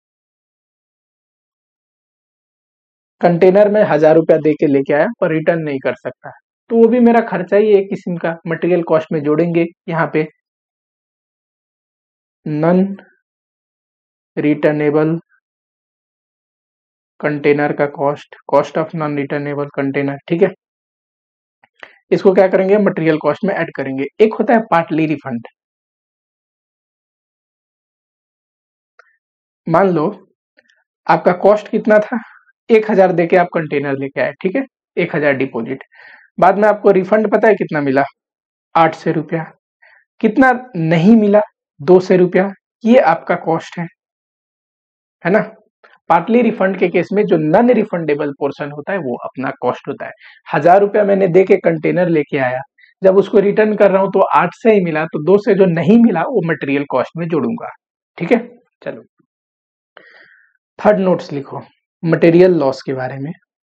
कंटेनर में हजार रुपया दे के लेके आया पर रिटर्न नहीं कर सकता, तो वो भी मेरा खर्चा ही है एक किस्म का, मटेरियल कॉस्ट में जोड़ेंगे यहाँ पे नॉन रिटर्नेबल कंटेनर का cost, cost of non returnable container, ठीक है। इसको क्या करेंगे, मटेरियल कॉस्ट में ऐड करेंगे। एक होता है पार्टली रिफंड, मान लो आपका कॉस्ट कितना था, एक हजार देके आप कंटेनर लेके आए, ठीक है, एक हजार डिपोजिट, बाद में आपको रिफंड पता है कितना मिला, आठ सौ रुपया, कितना नहीं मिला, दो सौ रुपया, ये आपका कॉस्ट है है ना। पार्टली रिफंड के केस में जो नॉन रिफंडेबल पोर्शन होता है वो अपना कॉस्ट होता है। हजार रुपया मैंने दे के कंटेनर लेके आया, जब उसको रिटर्न कर रहा हूं तो आठ से ही मिला, तो दो से जो नहीं मिला वो मटेरियल कॉस्ट में जोड़ूंगा। ठीक है, चलो थर्ड नोट्स लिखो मटेरियल लॉस के बारे में।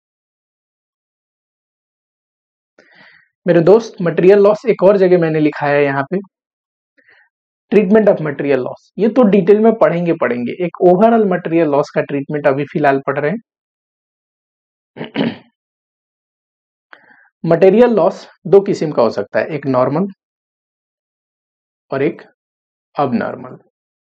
मेरे दोस्त मटेरियल लॉस एक और जगह मैंने लिखा है यहाँ पे, ट्रीटमेंट ऑफ मटेरियल लॉस। ये तो डिटेल में पढ़ेंगे पढ़ेंगे एक ओवरऑल मटेरियल लॉस का ट्रीटमेंट अभी फिलहाल पढ़ रहे हैं। मटेरियल लॉस दो किस्म का हो सकता है, एक नॉर्मल और एक abnormal.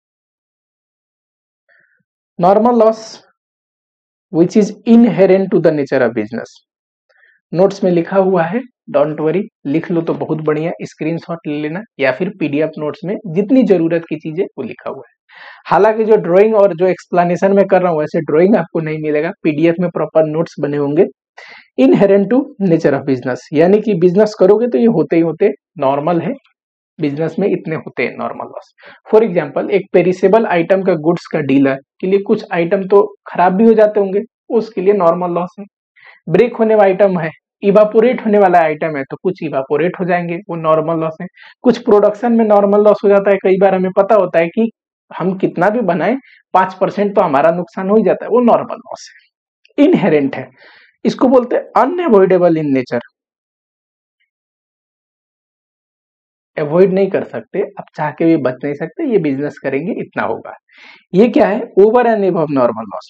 Normal loss which is inherent to the nature of business. Notes में लिखा हुआ है, डोंट वरी, लिख लो तो बहुत बढ़िया, स्क्रीनशॉट ले लेना या फिर पीडीएफ नोट्स में जितनी जरूरत की चीजें वो लिखा हुआ है। हालांकि जो ड्राइंग और जो एक्सप्लेनेशन में कर रहा हूँ वैसे ड्राइंग आपको नहीं मिलेगा, पीडीएफ में प्रॉपर नोट्स बने होंगे। Inherent to nature of business, यानी कि बिजनेस करोगे तो ये होते ही होते नॉर्मल है, बिजनेस में इतने होते हैं नॉर्मल लॉस। फॉर एग्जांपल एक पेरिसेबल आइटम का गुड्स का डीलर के लिए कुछ आइटम तो खराब भी हो जाते होंगे, उसके लिए नॉर्मल लॉस है। ब्रेक होने वाला आइटम है, इवापोरेट होने वाला आइटम है, तो कुछ इवापोरेट हो जाएंगे, वो नॉर्मल लॉस है। कुछ प्रोडक्शन में नॉर्मल लॉस हो जाता है, कई बार हमें पता होता है कि हम कितना भी बनाए पांच परसेंट तो हमारा नुकसान हो ही जाता है, वो नॉर्मल लॉस है, इनहेरेंट है। इसको बोलते हैं अनअवॉइडेबल इन नेचर, अवॉइड नहीं कर सकते, अब चाह के भी बच नहीं सकते, ये बिजनेस करेंगे इतना होगा। ये क्या है, over and above normal loss.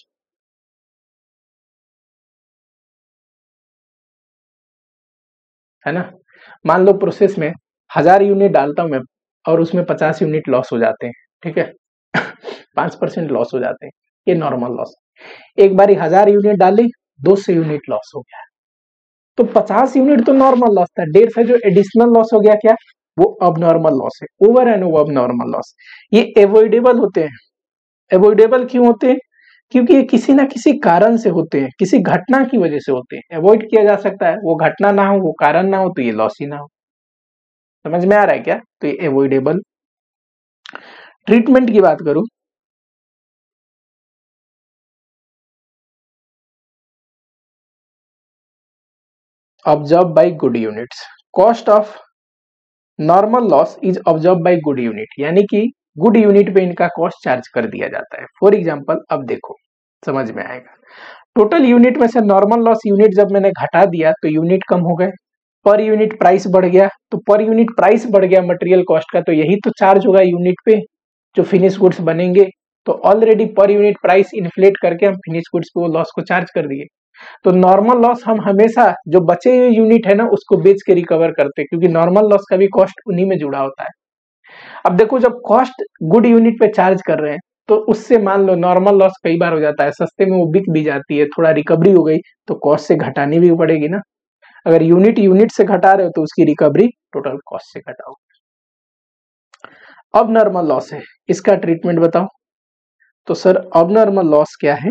है ना, मान लो प्रोसेस में हजार यूनिट डालता हूं मैं और उसमें पचास यूनिट लॉस हो जाते हैं, ठीक है। पांच परसेंट लॉस हो जाते हैं, ये नॉर्मल लॉस। एक बारी हजार यूनिट डाली, दो सौ यूनिट लॉस हो गया, तो पचास यूनिट तो नॉर्मल लॉस था, डेढ़ से जो एडिशनल लॉस हो गया क्या, वो अब नॉर्मल लॉस है, over and abnormal loss. ये अवॉइडेबल होते हैं। अवॉइडेबल क्यों होते हैं, क्योंकि ये किसी ना किसी कारण से होते हैं, किसी घटना की वजह से होते हैं। अवॉइड किया जा सकता है, वो घटना ना हो, वो कारण ना हो, तो ये लॉस ही ना हो। समझ में आ रहा है क्या, तो ये अवॉइडेबल। ट्रीटमेंट की बात करूं, observe by good units, cost of normal loss is observe by good unit, यानी कि गुड यूनिट पे इनका कॉस्ट चार्ज कर दिया जाता है। फॉर एग्जांपल अब देखो समझ में आएगा, टोटल यूनिट में से नॉर्मल लॉस यूनिट जब मैंने घटा दिया तो यूनिट कम हो गए, पर यूनिट प्राइस बढ़ गया, तो पर यूनिट प्राइस बढ़ गया मटेरियल कॉस्ट का, तो यही तो चार्ज होगा यूनिट पे जो फिनिश गुड्स बनेंगे। तो already per unit price inflate करके हम फिनिश गुड्स पे वो लॉस को चार्ज कर दिए। तो नॉर्मल लॉस हम हमेशा जो बचे हुए यूनिट है ना उसको बेच के रिकवर करते हैं, क्योंकि नॉर्मल लॉस का भी कॉस्ट उन्हीं में जुड़ा होता है। अब देखो जब कॉस्ट गुड यूनिट पे चार्ज कर रहे हैं तो उससे मान लो नॉर्मल लॉस कई बार हो जाता है, सस्ते में वो बिक भी जाती है, थोड़ा रिकवरी हो गई तो कॉस्ट से घटानी भी पड़ेगी ना। अगर यूनिट यूनिट से घटा रहे हो तो उसकी रिकवरी टोटल कॉस्ट से घटाओ। अब नॉर्मल लॉस है, इसका ट्रीटमेंट बताओ। तो सर अब नॉर्मल लॉस क्या है,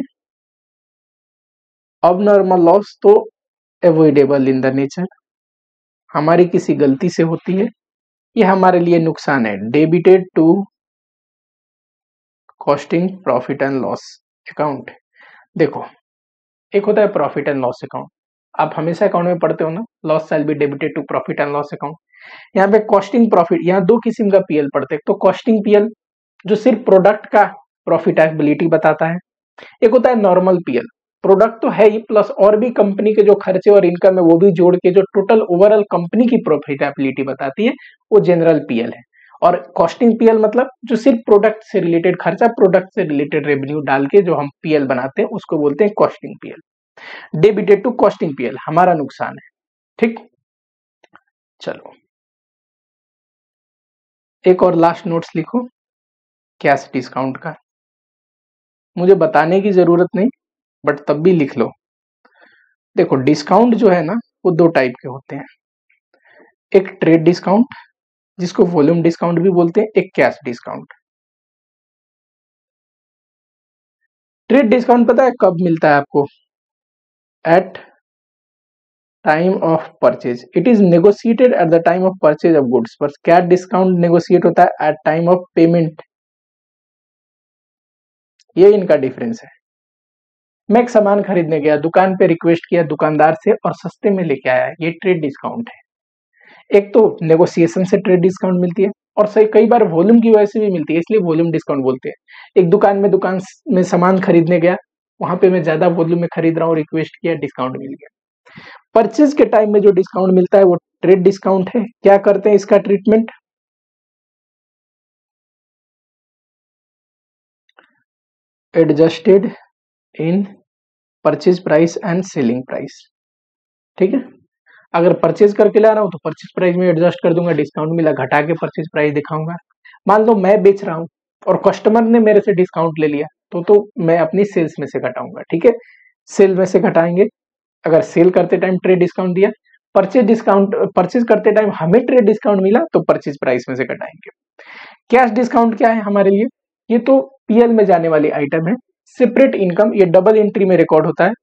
अब नॉर्मल लॉस तो अवॉइडेबल इन द नेचर, हमारी किसी गलती से होती है, ये हमारे लिए नुकसान है, debited to costing profit and loss account. देखो एक होता है प्रॉफिट एंड लॉस अकाउंट, आप हमेशा अकाउंट में पढ़ते हो ना, loss shall be debited to profit and loss account. यहाँ पे कॉस्टिंग प्रॉफिट, यहाँ दो किस्म का पीएल पढ़ते हैं, तो कॉस्टिंग पीएल जो सिर्फ प्रोडक्ट का प्रॉफिटेबिलिटी बताता है, एक होता है नॉर्मल पीएल, प्रोडक्ट तो है ही प्लस और भी कंपनी के जो खर्चे और इनकम है वो भी जोड़ के जो टोटल ओवरऑल कंपनी की प्रॉफिटेबिलिटी बताती है, वो जनरल पीएल है। और कॉस्टिंग पीएल मतलब जो सिर्फ प्रोडक्ट से रिलेटेड खर्चा, प्रोडक्ट से रिलेटेड रेवेन्यू डाल के जो हम पीएल बनाते हैं उसको बोलते हैं costing PL. Debited to costing PL हमारा नुकसान है, ठीक। चलो एक और लास्ट नोट्स लिखो कैश डिस्काउंट का, मुझे बताने की जरूरत नहीं बट तब भी लिख लो। देखो डिस्काउंट जो है ना वो दो टाइप के होते हैं, एक ट्रेड डिस्काउंट जिसको वॉल्यूम डिस्काउंट भी बोलते हैं, एक कैश डिस्काउंट। ट्रेड डिस्काउंट पता है कब मिलता है आपको, at time of purchase, it is negotiated at the time of purchase of goods, पर कैश डिस्काउंट नेगोशिएट होता है एट टाइम ऑफ पेमेंट, ये इनका डिफरेंस है। मैं एक सामान खरीदने गया, दुकान पे रिक्वेस्ट किया दुकानदार से और सस्ते में लेके आया, ये ट्रेड डिस्काउंट है। एक तो नेगोशिएशन से ट्रेड डिस्काउंट मिलती है और सही कई बार वॉल्यूम की वजह से भी मिलती है, इसलिए वॉल्यूम डिस्काउंट बोलते हैं। एक दुकान में दुकान में सामान खरीदने गया, वहां पे मैं ज्यादा वॉल्यूम में खरीद रहा हूँ, रिक्वेस्ट किया, डिस्काउंट मिल गया। परचेज के टाइम में जो डिस्काउंट मिलता है वो ट्रेड डिस्काउंट है। क्या करते हैं इसका treatment? Adjusted in purchase price and selling price. ठीक है, अगर परचेज करके ला रहा हूं तो परचेज प्राइस में एडजस्ट कर दूंगा, डिस्काउंट मिला घटा के परचेज प्राइस दिखाऊंगा। मान लो मैं बेच रहा हूं और कस्टमर ने मेरे से डिस्काउंट ले लिया तो तो मैं अपनी सेल्स में से घटाऊंगा। ठीक है, सेल में से घटाएंगे। अगर सेल करते टाइम ट्रेड डिस्काउंट दिया, परचेज डिस्काउंट परचेज करते टाइम हमें ट्रेड डिस्काउंट मिला तो परचेज प्राइस में से घटाएंगे। कैश डिस्काउंट क्या है हमारे लिए? ये तो पीएल में जाने वाली आइटम है। सेपरेट इनकम, ये डबल एंट्री में रिकॉर्ड होता है।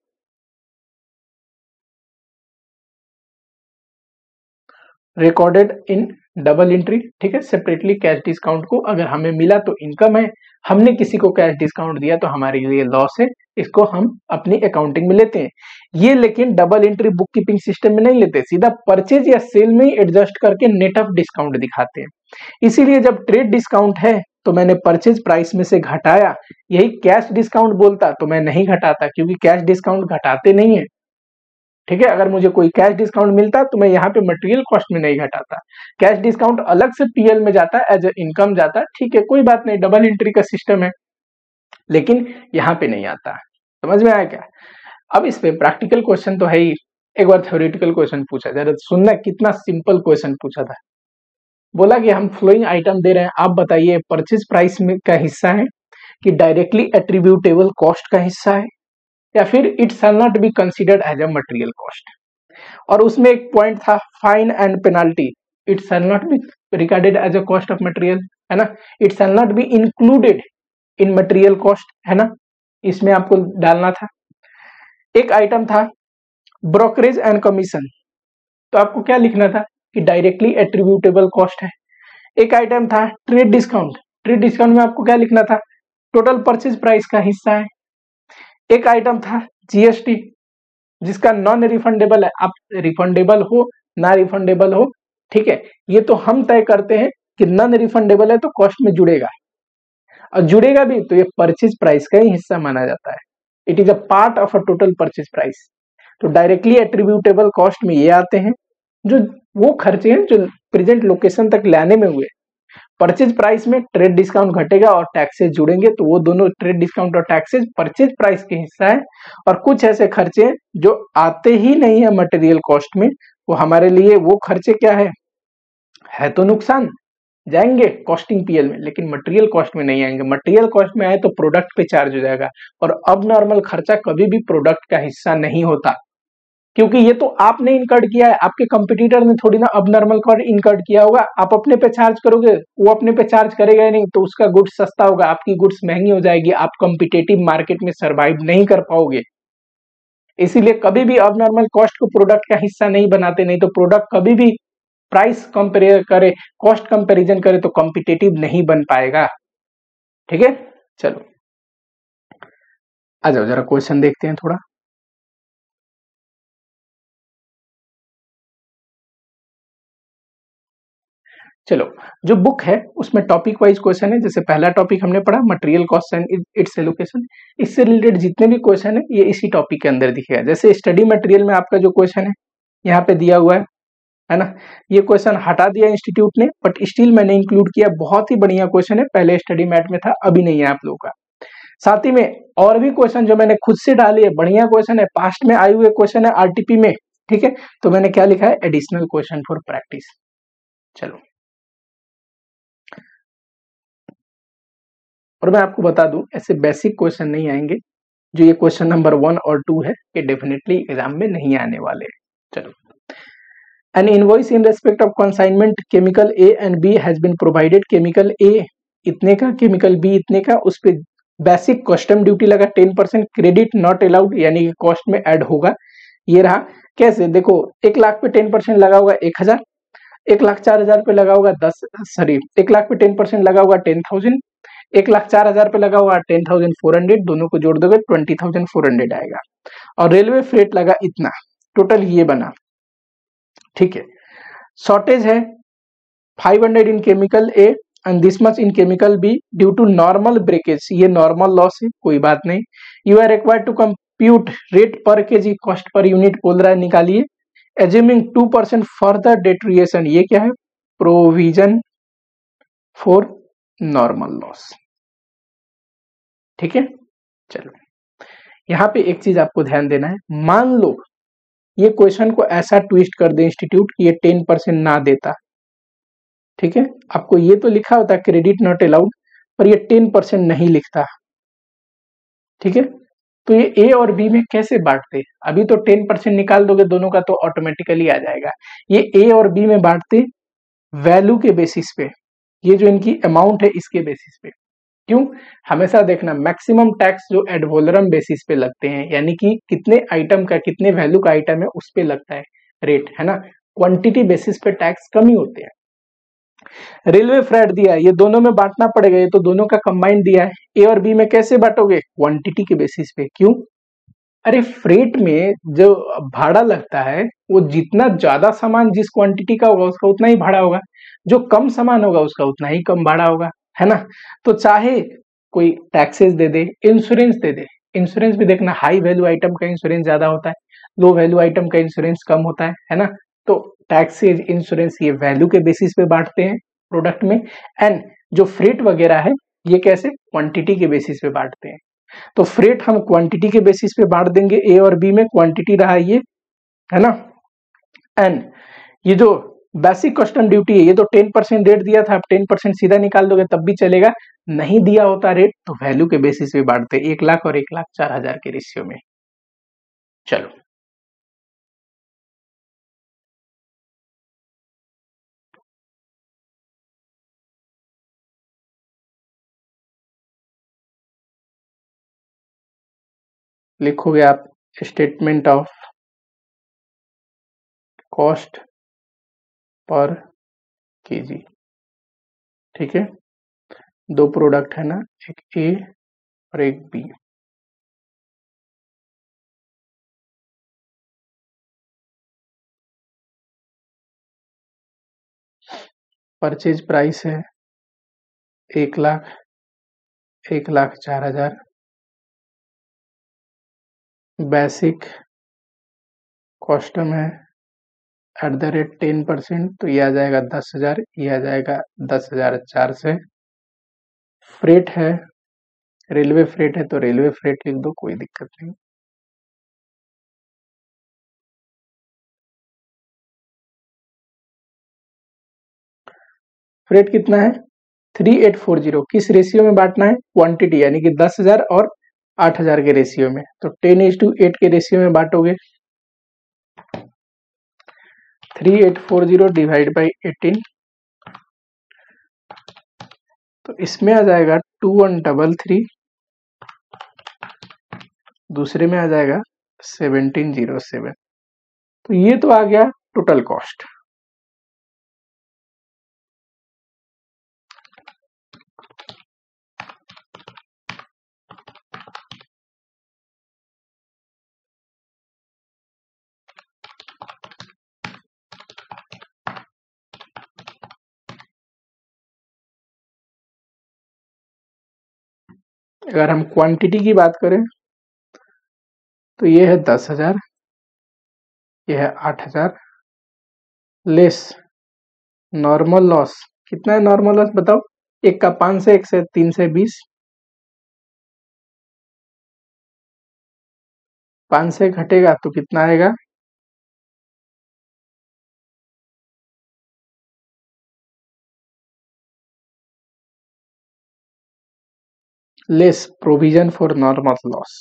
Recorded in double entry. ठीक है, सेपरेटली कैश डिस्काउंट को अगर हमें मिला तो इनकम है, हमने किसी को कैश डिस्काउंट दिया तो हमारे लिए लॉस है, इसको हम अपनी अकाउंटिंग में लेते हैं। ये लेकिन double entry book keeping system में नहीं लेते, सीधा परचेज या सेल में ही एडजस्ट करके नेट ऑफ डिस्काउंट दिखाते हैं। इसीलिए जब ट्रेड डिस्काउंट है तो मैंने परचेज प्राइस में से घटाया, यही कैश डिस्काउंट बोलता तो मैं नहीं घटाता, क्योंकि कैश डिस्काउंट घटाते नहीं है। ठीक है, अगर मुझे कोई कैश डिस्काउंट मिलता तो मैं यहाँ पे मटेरियल कॉस्ट में नहीं घटाता। कैश डिस्काउंट अलग से पीएल में जाता है, एज ए इनकम जाता है। ठीक है, कोई बात नहीं, डबल एंट्री का सिस्टम है, लेकिन यहाँ पे नहीं आता। समझ में आया क्या? अब इस पे प्रैक्टिकल क्वेश्चन तो है ही, एक बार थ्योरेटिकल क्वेश्चन पूछा जाए, सुनना कितना सिंपल क्वेश्चन पूछा था। बोला कि हम फ्लोइंग आइटम दे रहे हैं, आप बताइए परचेज प्राइस में का हिस्सा है कि डायरेक्टली एट्रीब्यूटेबल कॉस्ट का हिस्सा है, या फिर it shall not be considered as a material cost. और उसमें एक पॉइंट था fine and penalty, it shall not be regarded as a cost of material, है ना। It shall not be included in material cost, है ना, इसमें आपको डालना था। एक आइटम था ब्रोकरेज एंड कमीशन, तो आपको क्या लिखना था कि डायरेक्टली एट्रीब्यूटेबल कॉस्ट है। एक आइटम था ट्रेड डिस्काउंट, ट्रेड डिस्काउंट में आपको क्या लिखना था? टोटल परचेज प्राइस का हिस्सा है। एक आइटम था जीएसटी, जिसका नॉन रिफंडेबल है, आप रिफंडेबल हो ना रिफंडेबल हो, ठीक है, ये तो हम तय करते हैं कि नॉन रिफंडेबल है तो कॉस्ट में जुड़ेगा, और जुड़ेगा भी तो ये परचेज प्राइस का ही हिस्सा माना जाता है। It is a part of a total purchase price. तो डायरेक्टली एट्रीब्यूटेबल कॉस्ट में ये आते हैं जो वो खर्चे हैं जो प्रेजेंट लोकेशन तक लाने में हुए। परचेज प्राइस में ट्रेड डिस्काउंट घटेगा और टैक्सेस जुड़ेंगे, तो वो दोनों ट्रेड डिस्काउंट और टैक्सेस परचेज प्राइस के हिस्सा है। और कुछ ऐसे खर्चे जो आते ही नहीं है मटेरियल कॉस्ट में, वो हमारे लिए वो खर्चे क्या है है तो नुकसान, जाएंगे कॉस्टिंग पीएल में, लेकिन मटेरियल कॉस्ट में नहीं आएंगे। मटेरियल कॉस्ट में आए तो प्रोडक्ट पे चार्ज हो जाएगा, और अब नॉर्मल खर्चा कभी भी प्रोडक्ट का हिस्सा नहीं होता, क्योंकि ये तो आपने इनकर्ड किया है, आपके कंपटीटर ने थोड़ी ना अब नॉर्मल कॉस्ट इनकर्ड किया होगा। आप अपने पे चार्ज करोगे, वो अपने पे चार्ज करेगा नहीं, तो उसका गुड्स सस्ता होगा, आपकी गुड्स महंगी हो जाएगी, आप कॉम्पिटेटिव मार्केट में सर्वाइव नहीं कर पाओगे। इसीलिए कभी भी अब नॉर्मल कॉस्ट को प्रोडक्ट का हिस्सा नहीं बनाते, नहीं तो प्रोडक्ट कभी भी प्राइस कंपेयर करे, कॉस्ट कंपेरिजन करे तो कॉम्पिटेटिव नहीं बन पाएगा। ठीक है, चलो आ जाओ जरा क्वेश्चन देखते हैं थोड़ा। चलो, जो बुक है उसमें टॉपिक वाइज क्वेश्चन है। जैसे पहला टॉपिक हमने पढ़ा material cost and its allocation, इससे रिलेटेड जितने भी क्वेश्चन है ये इसी टॉपिक के अंदर दिखेगा। जैसे स्टडी मटेरियल में आपका जो क्वेश्चन है यहाँ पे दिया हुआ है है ना, ये क्वेश्चन हटा दिया इंस्टीट्यूट ने, बट स्टिल मैंने इंक्लूड किया। बहुत ही बढ़िया क्वेश्चन है, पहले स्टडी मैट में था, अभी नहीं है आप लोगों का। साथ ही में और भी क्वेश्चन जो मैंने खुद से डाले, बढ़िया क्वेश्चन है, पास्ट में आए हुए क्वेश्चन है आरटीपी में। ठीक है, तो मैंने क्या लिखा है, एडिशनल क्वेश्चन फॉर प्रैक्टिस। चलो, और मैं आपको बता दूं ऐसे बेसिक क्वेश्चन नहीं आएंगे, जो ये क्वेश्चन नंबर वन और टू है, ये डेफिनेटली एग्जाम में नहीं आने वाले। चलो, an invoice in respect of consignment chemical A and B has been provided. Chemical A इतने का, केमिकल बी इतने का, उस पर बेसिक कस्टम ड्यूटी लगा ten percent, credit not allowed, यानी कि कॉस्ट में ऐड होगा। ये रहा कैसे, देखो एक लाख पे टेन परसेंट लगा होगा एक हजार, एक लाख चार हजार पे लगा होगा दस, सॉरी एक लाख पे टेन परसेंट लगा होगा टेन थाउजेंड, एक लाख चार हजार पे लगा हुआ टेन थाउजेंड फोर हंड्रेड, दोनों को जोड़ दोगे ट्वेंटी थाउजेंड फोर हंड्रेड आएगा। और रेलवे फ्रेट लगा इतना, टोटल ये बना, ठीक है। शॉर्टेज है five hundred in chemical A and this much in chemical B due to normal breakage, ये नॉर्मल लॉस है, कोई बात नहीं। You are required to compute rate per KG, cost per unit बोल रहा है, निकालिए। Assuming two percent further deterioration, ये क्या है, प्रोविजन फॉर नॉर्मल लॉस, ठीक है। चलो यहां पे एक चीज आपको ध्यान देना है, मान लो ये क्वेश्चन को ऐसा ट्विस्ट कर दे इंस्टीट्यूट कि ये टेन परसेंट ना देता, ठीक है। आपको ये तो लिखा होता क्रेडिट नॉट अलाउड, पर ये टेन परसेंट नहीं लिखता, ठीक है। तो ये ए और बी में कैसे बांटते, अभी तो टेन परसेंट निकाल दोगे दोनों का तो ऑटोमेटिकली आ जाएगा। ये ए और बी में बांटते वैल्यू के बेसिस पे, ये जो इनकी अमाउंट है इसके बेसिस पे। क्यों, हमेशा देखना मैक्सिमम टैक्स जो एडवोलरम बेसिस पे लगते हैं, यानी कि कितने आइटम का, कितने वैल्यू का आइटम है उस पे लगता है रेट, है ना। क्वांटिटी बेसिस पे टैक्स कम ही होते हैं। रेलवे फ्रेट दिया है, ये दोनों में बांटना पड़ेगा, ये तो दोनों का कंबाइंड दिया है। ए और बी में कैसे बांटोगे, क्वांटिटी के बेसिस पे। क्यों, अरे फ्रेट में जो भाड़ा लगता है वो जितना ज्यादा सामान जिस क्वांटिटी का होगा उसका उतना ही भाड़ा होगा, जो कम सामान होगा उसका उतना ही कम भाड़ा होगा, है ना। तो चाहे कोई टैक्सेस दे दे, इंश्योरेंस दे दे, इंश्योरेंस भी देखना हाई वैल्यू आइटम का इंश्योरेंस ज्यादा होता है, लो वैल्यू आइटम का इंश्योरेंस कम होता है, है ना। तो टैक्सेज, इंश्योरेंस ये वैल्यू के बेसिस पे बांटते हैं प्रोडक्ट में, एंड जो फ्रेट वगैरह है ये कैसे, क्वांटिटी के बेसिस पे बांटते हैं। तो फ्रेट हम क्वांटिटी के बेसिस पे बांट देंगे, ए और बी में क्वांटिटी रहा ये, है ना। एंड ये जो बेसिक कस्टम ड्यूटी है ये तो टेन परसेंट रेट दिया था, आप टेन परसेंट सीधा निकाल दोगे तब भी चलेगा, नहीं दिया होता रेट तो वैल्यू के बेसिस पे बांटते, एक लाख और एक लाख चार हजार के रेशियो में। चलो लिखोगे आप statement of cost per KG, ठीक है। दो प्रोडक्ट है ना, एक ए और एक बी। परचेज प्राइस है एक लाख, एक लाख चार हजार। बेसिक कॉस्टम है at the rate ten percent, तो ये आ जाएगा दस हजार, ये आ जाएगा दस हजार चार से। फ्रेट है, रेलवे फ्रेट है तो रेलवे फ्रेट लिख दो, कोई दिक्कत नहीं। फ्रेट कितना है, थ्री एट फोर जीरो, किस रेशियो में बांटना है, क्वांटिटी यानी कि दस हजार और आठ हजार के रेशियो में, तो टेन इज टू एट के रेशियो में बांटोगे। Three eight four zero divide by eighteen, तो इसमें आ जाएगा टू वन डबल थ्री, दूसरे में आ जाएगा सेवनटीन जीरो सेवन। तो ये तो आ गया टोटल कॉस्ट। अगर हम क्वांटिटी की बात करें तो ये है दस हजार, ये है आठ हजार, लेस नॉर्मल लॉस, कितना है नॉर्मल लॉस बताओ, एक का पांच से, एक से तीन से बीस, पांच से घटेगा तो कितना आएगा, less provision for normal loss.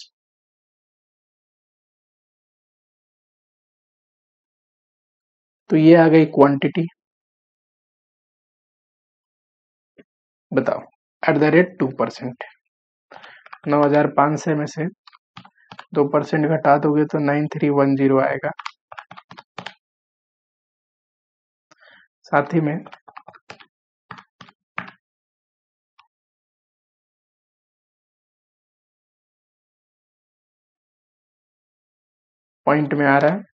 तो ये आ गई क्वांटिटी, बताओ at the rate two percent, नौ हजार पांच सौ में से दो परसेंट घटा दोगे तो नाइन थ्री वन जीरो आएगा। साथ ही में पॉइंट में आ रहा है,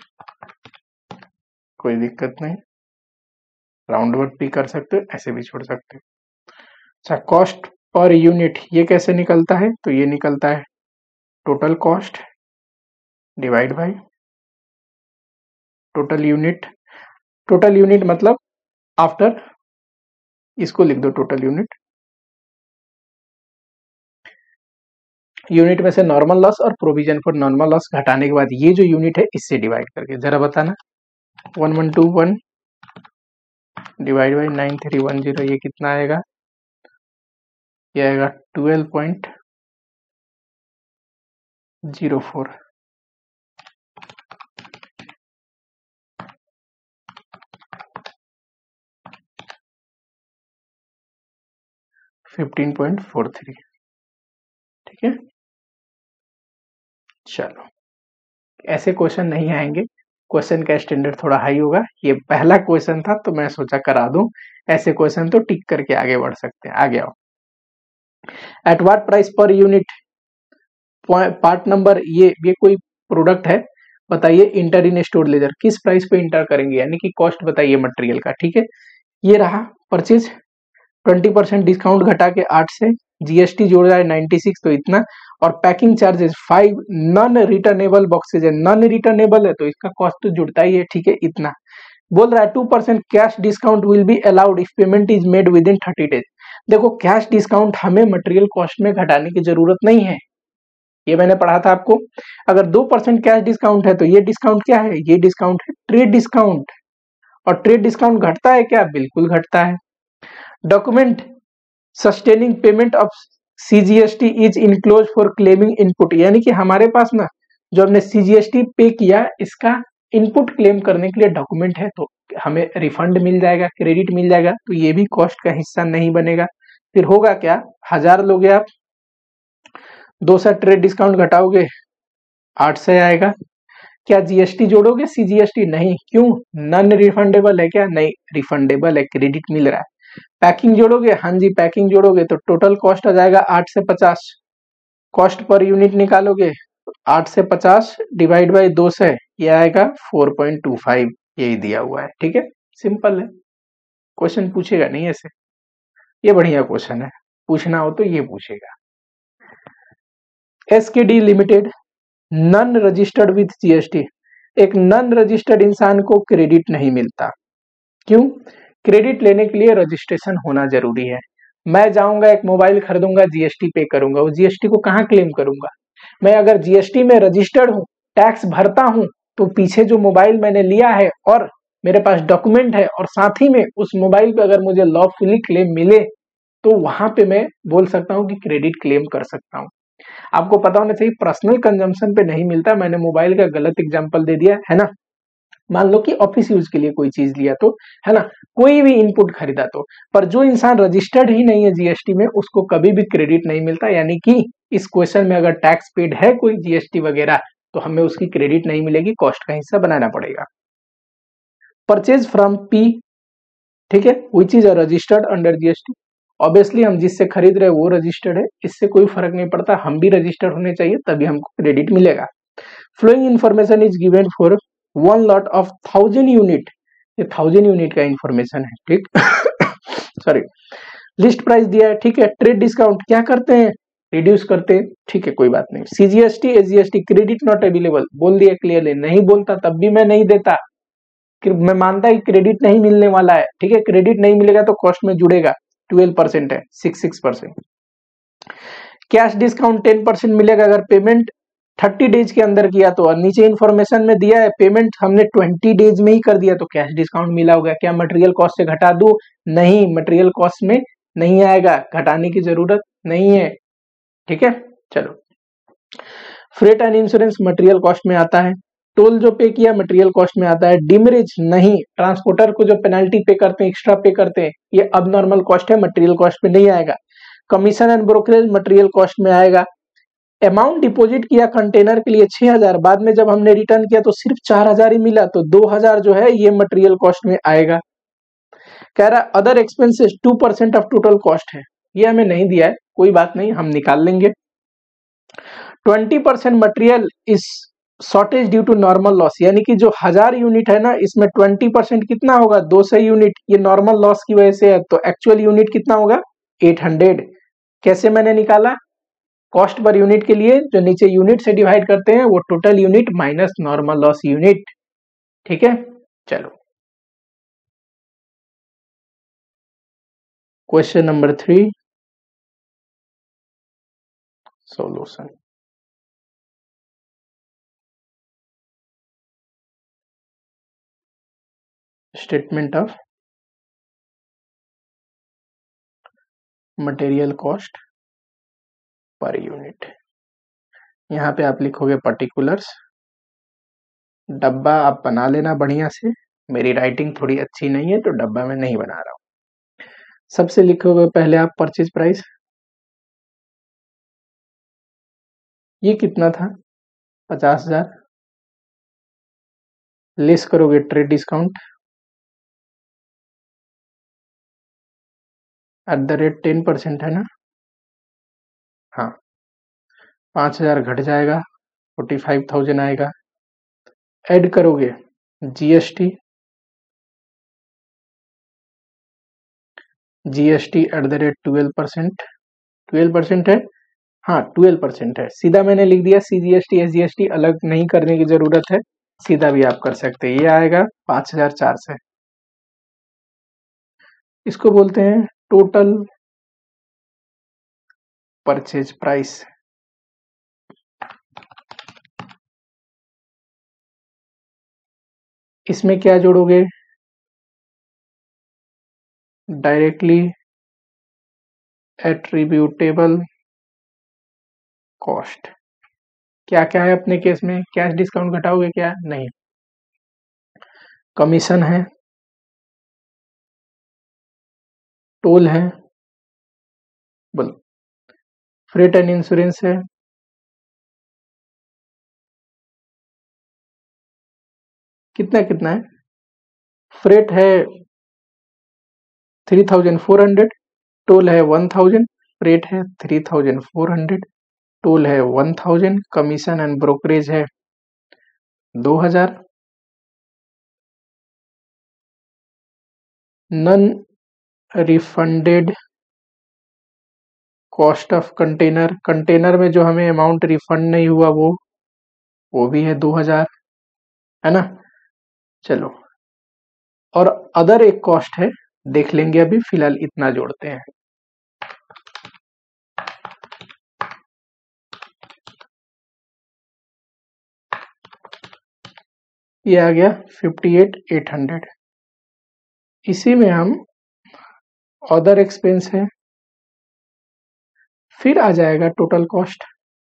कोई दिक्कत नहीं, राउंड वर्ड भी कर सकते हो, ऐसे भी छोड़ सकते हो। अच्छा, कॉस्ट पर यूनिट ये कैसे निकलता है? तो ये निकलता है total cost divide by total unit. Total unit मतलब आफ्टर, इसको लिख दो टोटल यूनिट। यूनिट में से नॉर्मल लॉस और प्रोविजन फॉर नॉर्मल लॉस घटाने के बाद ये जो यूनिट है इससे डिवाइड करके, जरा बताना। One one two one divide by nine three one zero, ये कितना आएगा? ये आएगा twelve point zero four. Fifteen point four three. ठीक है, चलो ऐसे क्वेश्चन नहीं आएंगे, क्वेश्चन का स्टैंडर्ड थोड़ा हाई होगा। ये पहला क्वेश्चन था तो मैं सोचा करा दूं, ऐसे क्वेश्चन तो टिक करके आगे बढ़ सकते हैं। आगे आओ। At what price per unit, part number, ये ये कोई प्रोडक्ट है, बताइए इंटर इन स्टोर लेजर, किस प्राइस पे इंटर करेंगे, यानी कि कॉस्ट बताइए मटेरियल का। ठीक है, ये रहा परचेज, ट्वेंटी परसेंट डिस्काउंट घटा के आठ से, जीएसटी जोड़ जाए नाइन्टी सिक्स तो इतना, और packing charges five, non returnable boxes है, नॉन रिटर्नेबल है तो इसका कॉस्ट तो जुड़ता ही है। ठीक है, इतना बोल रहा है। Two percent cash discount will be allowed if payment is made within thirty days. देखो कैश डिस्काउंट हमें मटेरियल कॉस्ट में घटाने की जरूरत नहीं है, ये मैंने पढ़ा था आपको। अगर दो परसेंट कैश डिस्काउंट है तो ये डिस्काउंट क्या है? ये डिस्काउंट है ट्रेड डिस्काउंट, और ट्रेड डिस्काउंट घटता है क्या? बिल्कुल घटता है। Document sustaining payment of CGST is enclose for claiming input, यानी कि हमारे पास ना जो हमने सीजीएसटी पे किया इसका इनपुट क्लेम करने के लिए डॉक्यूमेंट है, तो हमें रिफंड मिल जाएगा, क्रेडिट मिल जाएगा, तो ये भी कॉस्ट का हिस्सा नहीं बनेगा। फिर होगा क्या? हजार लोगे आप, दो सौ ट्रेड डिस्काउंट घटाओगे, आठ सौ आएगा। क्या जीएसटी जोड़ोगे? सीजीएसटी नहीं, क्यों? नॉन रिफंडेबल है क्या? नहीं, रिफंडेबल है, क्रेडिट मिल रहा है। पैकिंग जोड़ोगे? हाँ जी पैकिंग जोड़ोगे, तो टोटल कॉस्ट आ जाएगा आठ से पचास। कॉस्ट पर यूनिट निकालोगे, आठ से पचास डिवाइड बाई दो सौ, ये आएगा फोर पॉइंट टू फाइव, यही दिया हुआ है। ठीक है, सिंपल है, क्वेश्चन पूछेगा नहीं ऐसे, ये बढ़िया क्वेश्चन है, पूछना हो तो ये पूछेगा। SKD limited non registered with GST, एक नॉन रजिस्टर्ड इंसान को क्रेडिट नहीं मिलता, क्यों? क्रेडिट लेने के लिए रजिस्ट्रेशन होना जरूरी है। मैं जाऊंगा एक मोबाइल खरीदूंगा, जीएसटी पे करूंगा, वो जीएसटी को कहां क्लेम करूंगा? मैं अगर जीएसटी में रजिस्टर्ड हूं, टैक्स भरता हूं, तो पीछे जो मोबाइल मैंने लिया है और मेरे पास डॉक्यूमेंट है, और साथ ही में उस मोबाइल पे अगर मुझे लॉफुली क्लेम मिले तो वहां पे मैं बोल सकता हूं कि क्रेडिट क्लेम कर सकता हूं। आपको पता होना चाहिए पर्सनल कंजम्पशन पे नहीं मिलता, मैंने मोबाइल का गलत एग्जांपल दे दिया है ना। मान लो कि ऑफिस यूज के लिए कोई चीज लिया तो, है ना, कोई भी इनपुट खरीदा तो, पर जो इंसान रजिस्टर्ड ही नहीं है जीएसटी में उसको कभी भी क्रेडिट नहीं मिलता, यानी कि इस क्वेश्चन में अगर टैक्स पेड है कोई जीएसटी वगैरह तो हमें उसकी क्रेडिट नहीं मिलेगी, कॉस्ट का हिस्सा बनाना पड़ेगा। परचेज फ्रॉम पी, ठीक है, which is registered under GST, obviously हम जिससे खरीद रहे हैं वो रजिस्टर्ड है, इससे कोई फर्क नहीं पड़ता, हम भी रजिस्टर्ड होने चाहिए तभी हमको क्रेडिट मिलेगा। Flowing information is given for one lot of thousand unit, ये थाउजेंड यूनिट का इंफॉर्मेशन है, ठीक सॉरी। लिस्ट प्राइस दिया है, ठीक है। ट्रेड डिस्काउंट क्या करते हैं? रिड्यूस करते हैं, ठीक है, कोई बात नहीं। CGST SGST credit not available, बोल दिया क्लियरली, नहीं बोलता तब भी मैं नहीं देता, मैं मानता है क्रेडिट नहीं मिलने वाला है, ठीक है, क्रेडिट नहीं मिलेगा तो कॉस्ट में जुड़ेगा, ट्वेल्व परसेंट है, six six percent. Cash discount ten percent मिलेगा अगर पेमेंट थर्टी डेज के अंदर किया तो, और नीचे इन्फॉर्मेशन में दिया है पेमेंट हमने ट्वेंटी डेज में ही कर दिया तो कैश डिस्काउंट मिला होगा। क्या मटेरियल कॉस्ट से घटा दूं? नहीं, मटेरियल कॉस्ट में नहीं आएगा, घटाने की जरूरत नहीं है, ठीक है। चलो, freight and insurance material cost में आता है, टोल जो पे किया मटेरियल कॉस्ट में आता है, डिमरेज नहीं, ट्रांसपोर्टर को जो पेनल्टी पे करते हैं, एक्स्ट्रा पे करते हैं, ये अब नॉर्मल कॉस्ट है, मटेरियल कॉस्ट में नहीं आएगा। Commission and brokerage material cost में आएगा। अमाउंट डिपॉजिट किया कंटेनर के लिए छह हजार, बाद में जब हमने रिटर्न किया तो सिर्फ चार हजार ही मिला, तो दो हजार जो है ये मटेरियल कॉस्ट में आएगा। कह रहा other expenses two percent of total cost है, ये हमें नहीं दिया है, कोई बात नहीं, हम निकाल लेंगे। Twenty percent material is shortage due to normal loss, यानी कि जो हजार यूनिट है ना, इसमें ट्वेंटी परसेंट कितना होगा, दो सौ यूनिट, ये नॉर्मल लॉस की वजह से है, तो एक्चुअल यूनिट कितना होगा, एट हंड्रेड। कैसे मैंने निकाला, कॉस्ट पर यूनिट के लिए जो नीचे यूनिट से डिवाइड करते हैं वो total unit minus normal loss unit. ठीक है, चलो question number three, solution. Statement of material cost per unit. यहाँ पे आप लिखोगे पर्टिकुलर्स, डब्बा आप बना लेना बढ़िया से, मेरी राइटिंग थोड़ी अच्छी नहीं है तो डब्बा में नहीं बना रहा हूँ। सबसे लिखोगे पहले आप परचेज प्राइस, ये कितना था, पचास हजार, लेस करोगे trade discount at the rate ten percent है ना, हाँ, पाँच हजार घट जाएगा, फोर्टी फाइव थाउजेंड आएगा। ऐड करोगे GST, GST at the rate twelve percent, twelve percent है, हाँ ट्वेल्व परसेंट है, सीधा मैंने लिख दिया, C G S T S G S T अलग नहीं करने की जरूरत है, सीधा भी आप कर सकते हैं। ये आएगा पांच हजार चार सौ, इसको बोलते हैं टोटल परचेज प्राइस। इसमें क्या जोड़ोगे, डायरेक्टली एट्रीब्यूटेबल कॉस्ट। क्या क्या है अपने केस में, कैश डिस्काउंट घटाओगे क्या, नहीं, कमीशन है, टोल है, बोलो, फ्रेट एंड इंश्योरेंस है, कितना कितना है, फ्रेट है three thousand four hundred, toll है वन थाउजेंड, फ्रेट है three thousand four hundred, toll है one thousand, commission and brokerage है दो हजार, non refunded cost of container, container में जो हमें अमाउंट रिफंड नहीं हुआ वो वो भी है दो हजार, है ना। चलो, और अदर एक कॉस्ट है, देख लेंगे अभी, फिलहाल इतना जोड़ते हैं। ये आ गया फिफ्टी एट एट हंड्रेड, इसी में हम अदर एक्सपेंस है, फिर आ जाएगा टोटल कॉस्ट।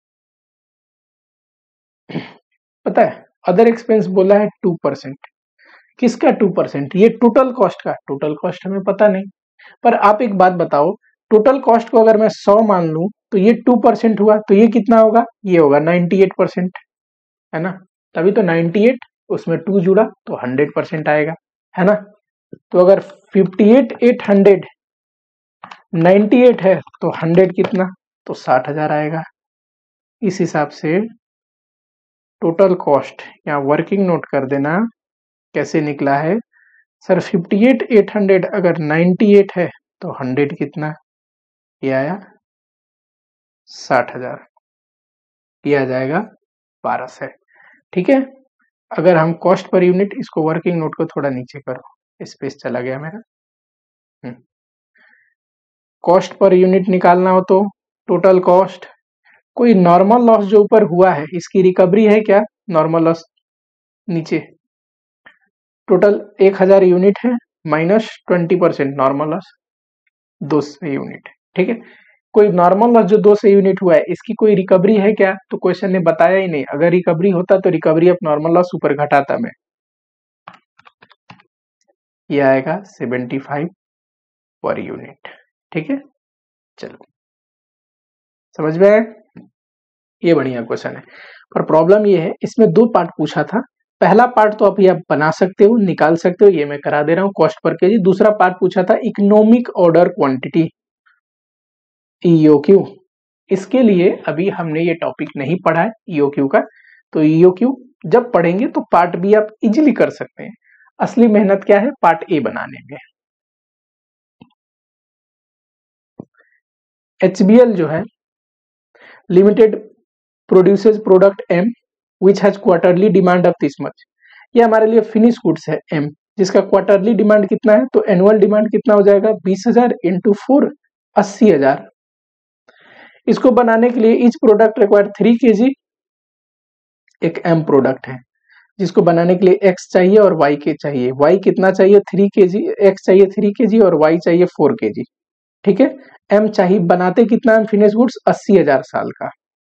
पता है अदर एक्सपेंस बोला है टू परसेंट, किसका टू परसेंट, ये टोटल कॉस्ट का, टोटल कॉस्ट हमें पता नहीं, पर आप एक बात बताओ, टोटल कॉस्ट को अगर मैं सौ मान लूं तो ये टू परसेंट हुआ, तो ये कितना होगा, ये होगा नाइन्टी एट परसेंट, है ना, तभी तो नाइन्टी एट, उसमें टू जुड़ा तो हंड्रेड परसेंट आएगा, है ना। तो अगर fifty eight eight hundred ninety eight है तो हंड्रेड कितना, तो साठ हजार आएगा। इस हिसाब से टोटल कॉस्ट यहाँ वर्किंग नोट कर देना, कैसे निकला है sir, fifty eight eight hundred अगर नाइन्टी एट है तो हंड्रेड कितना, ये आया साठ हजार, ये आ जाएगा बारह सौ। ठीक है, अगर हम कॉस्ट पर यूनिट, इसको वर्किंग नोट को थोड़ा नीचे करो, स्पेस चला गया मेरा, कॉस्ट पर यूनिट निकालना हो तो टोटल कॉस्ट, कोई नॉर्मल लॉस जो ऊपर हुआ है इसकी रिकवरी है क्या, नॉर्मल लॉस नीचे, टोटल एक हजार यूनिट है, minus twenty percent normal loss दो सौ यूनिट। ठीक है, कोई नॉर्मल लॉस जो दो सौ यूनिट हुआ है इसकी कोई रिकवरी है क्या, तो क्वेश्चन ने बताया ही नहीं, अगर रिकवरी होता तो रिकवरी ऑफ नॉर्मल लॉस ऊपर घटाता मैं, ये आएगा सेवेंटी फाइव पर यूनिट। ठीक है, चलो समझ में आया, ये बढ़िया क्वेश्चन है, पर प्रॉब्लम ये है इसमें दो पार्ट पूछा था, पहला पार्ट तो आप ये बना सकते हो, निकाल सकते हो, ये मैं करा दे रहा हूँ कॉस्ट पर केजी, दूसरा पार्ट पूछा था इकोनॉमिक ऑर्डर क्वांटिटी, ईओक्यू, इसके लिए अभी हमने ये टॉपिक नहीं पढ़ा है ईओक्यू का, तो ईओक्यू जब पढ़ेंगे तो पार्ट बी आप इजीली कर सकते हैं। असली मेहनत क्या है, पार्ट ए बनाने में। एचबीएल जो है limited produces product M which has quarterly demand of this much. ये हमारे लिए फिनिश गुड्स है एम, जिसका क्वार्टरली डिमांड कितना है, तो एनुअल डिमांड कितना हो जाएगा, बीस हजार इंटू फोर, अस्सी हजार। इसको बनाने के लिए ईच प्रोडक्ट रिक्वायर्ड थ्री के जी। एक एम प्रोडक्ट है जिसको बनाने के लिए एक्स चाहिए और वाई के चाहिए। वाई कितना चाहिए, थ्री के जी, एक्स चाहिए थ्री के जी और वाई चाहिए फोर के जी। ठीक है, एम चाहिए, बनाते कितना है फिनिश गुड्स, अस्सी हजार साल का।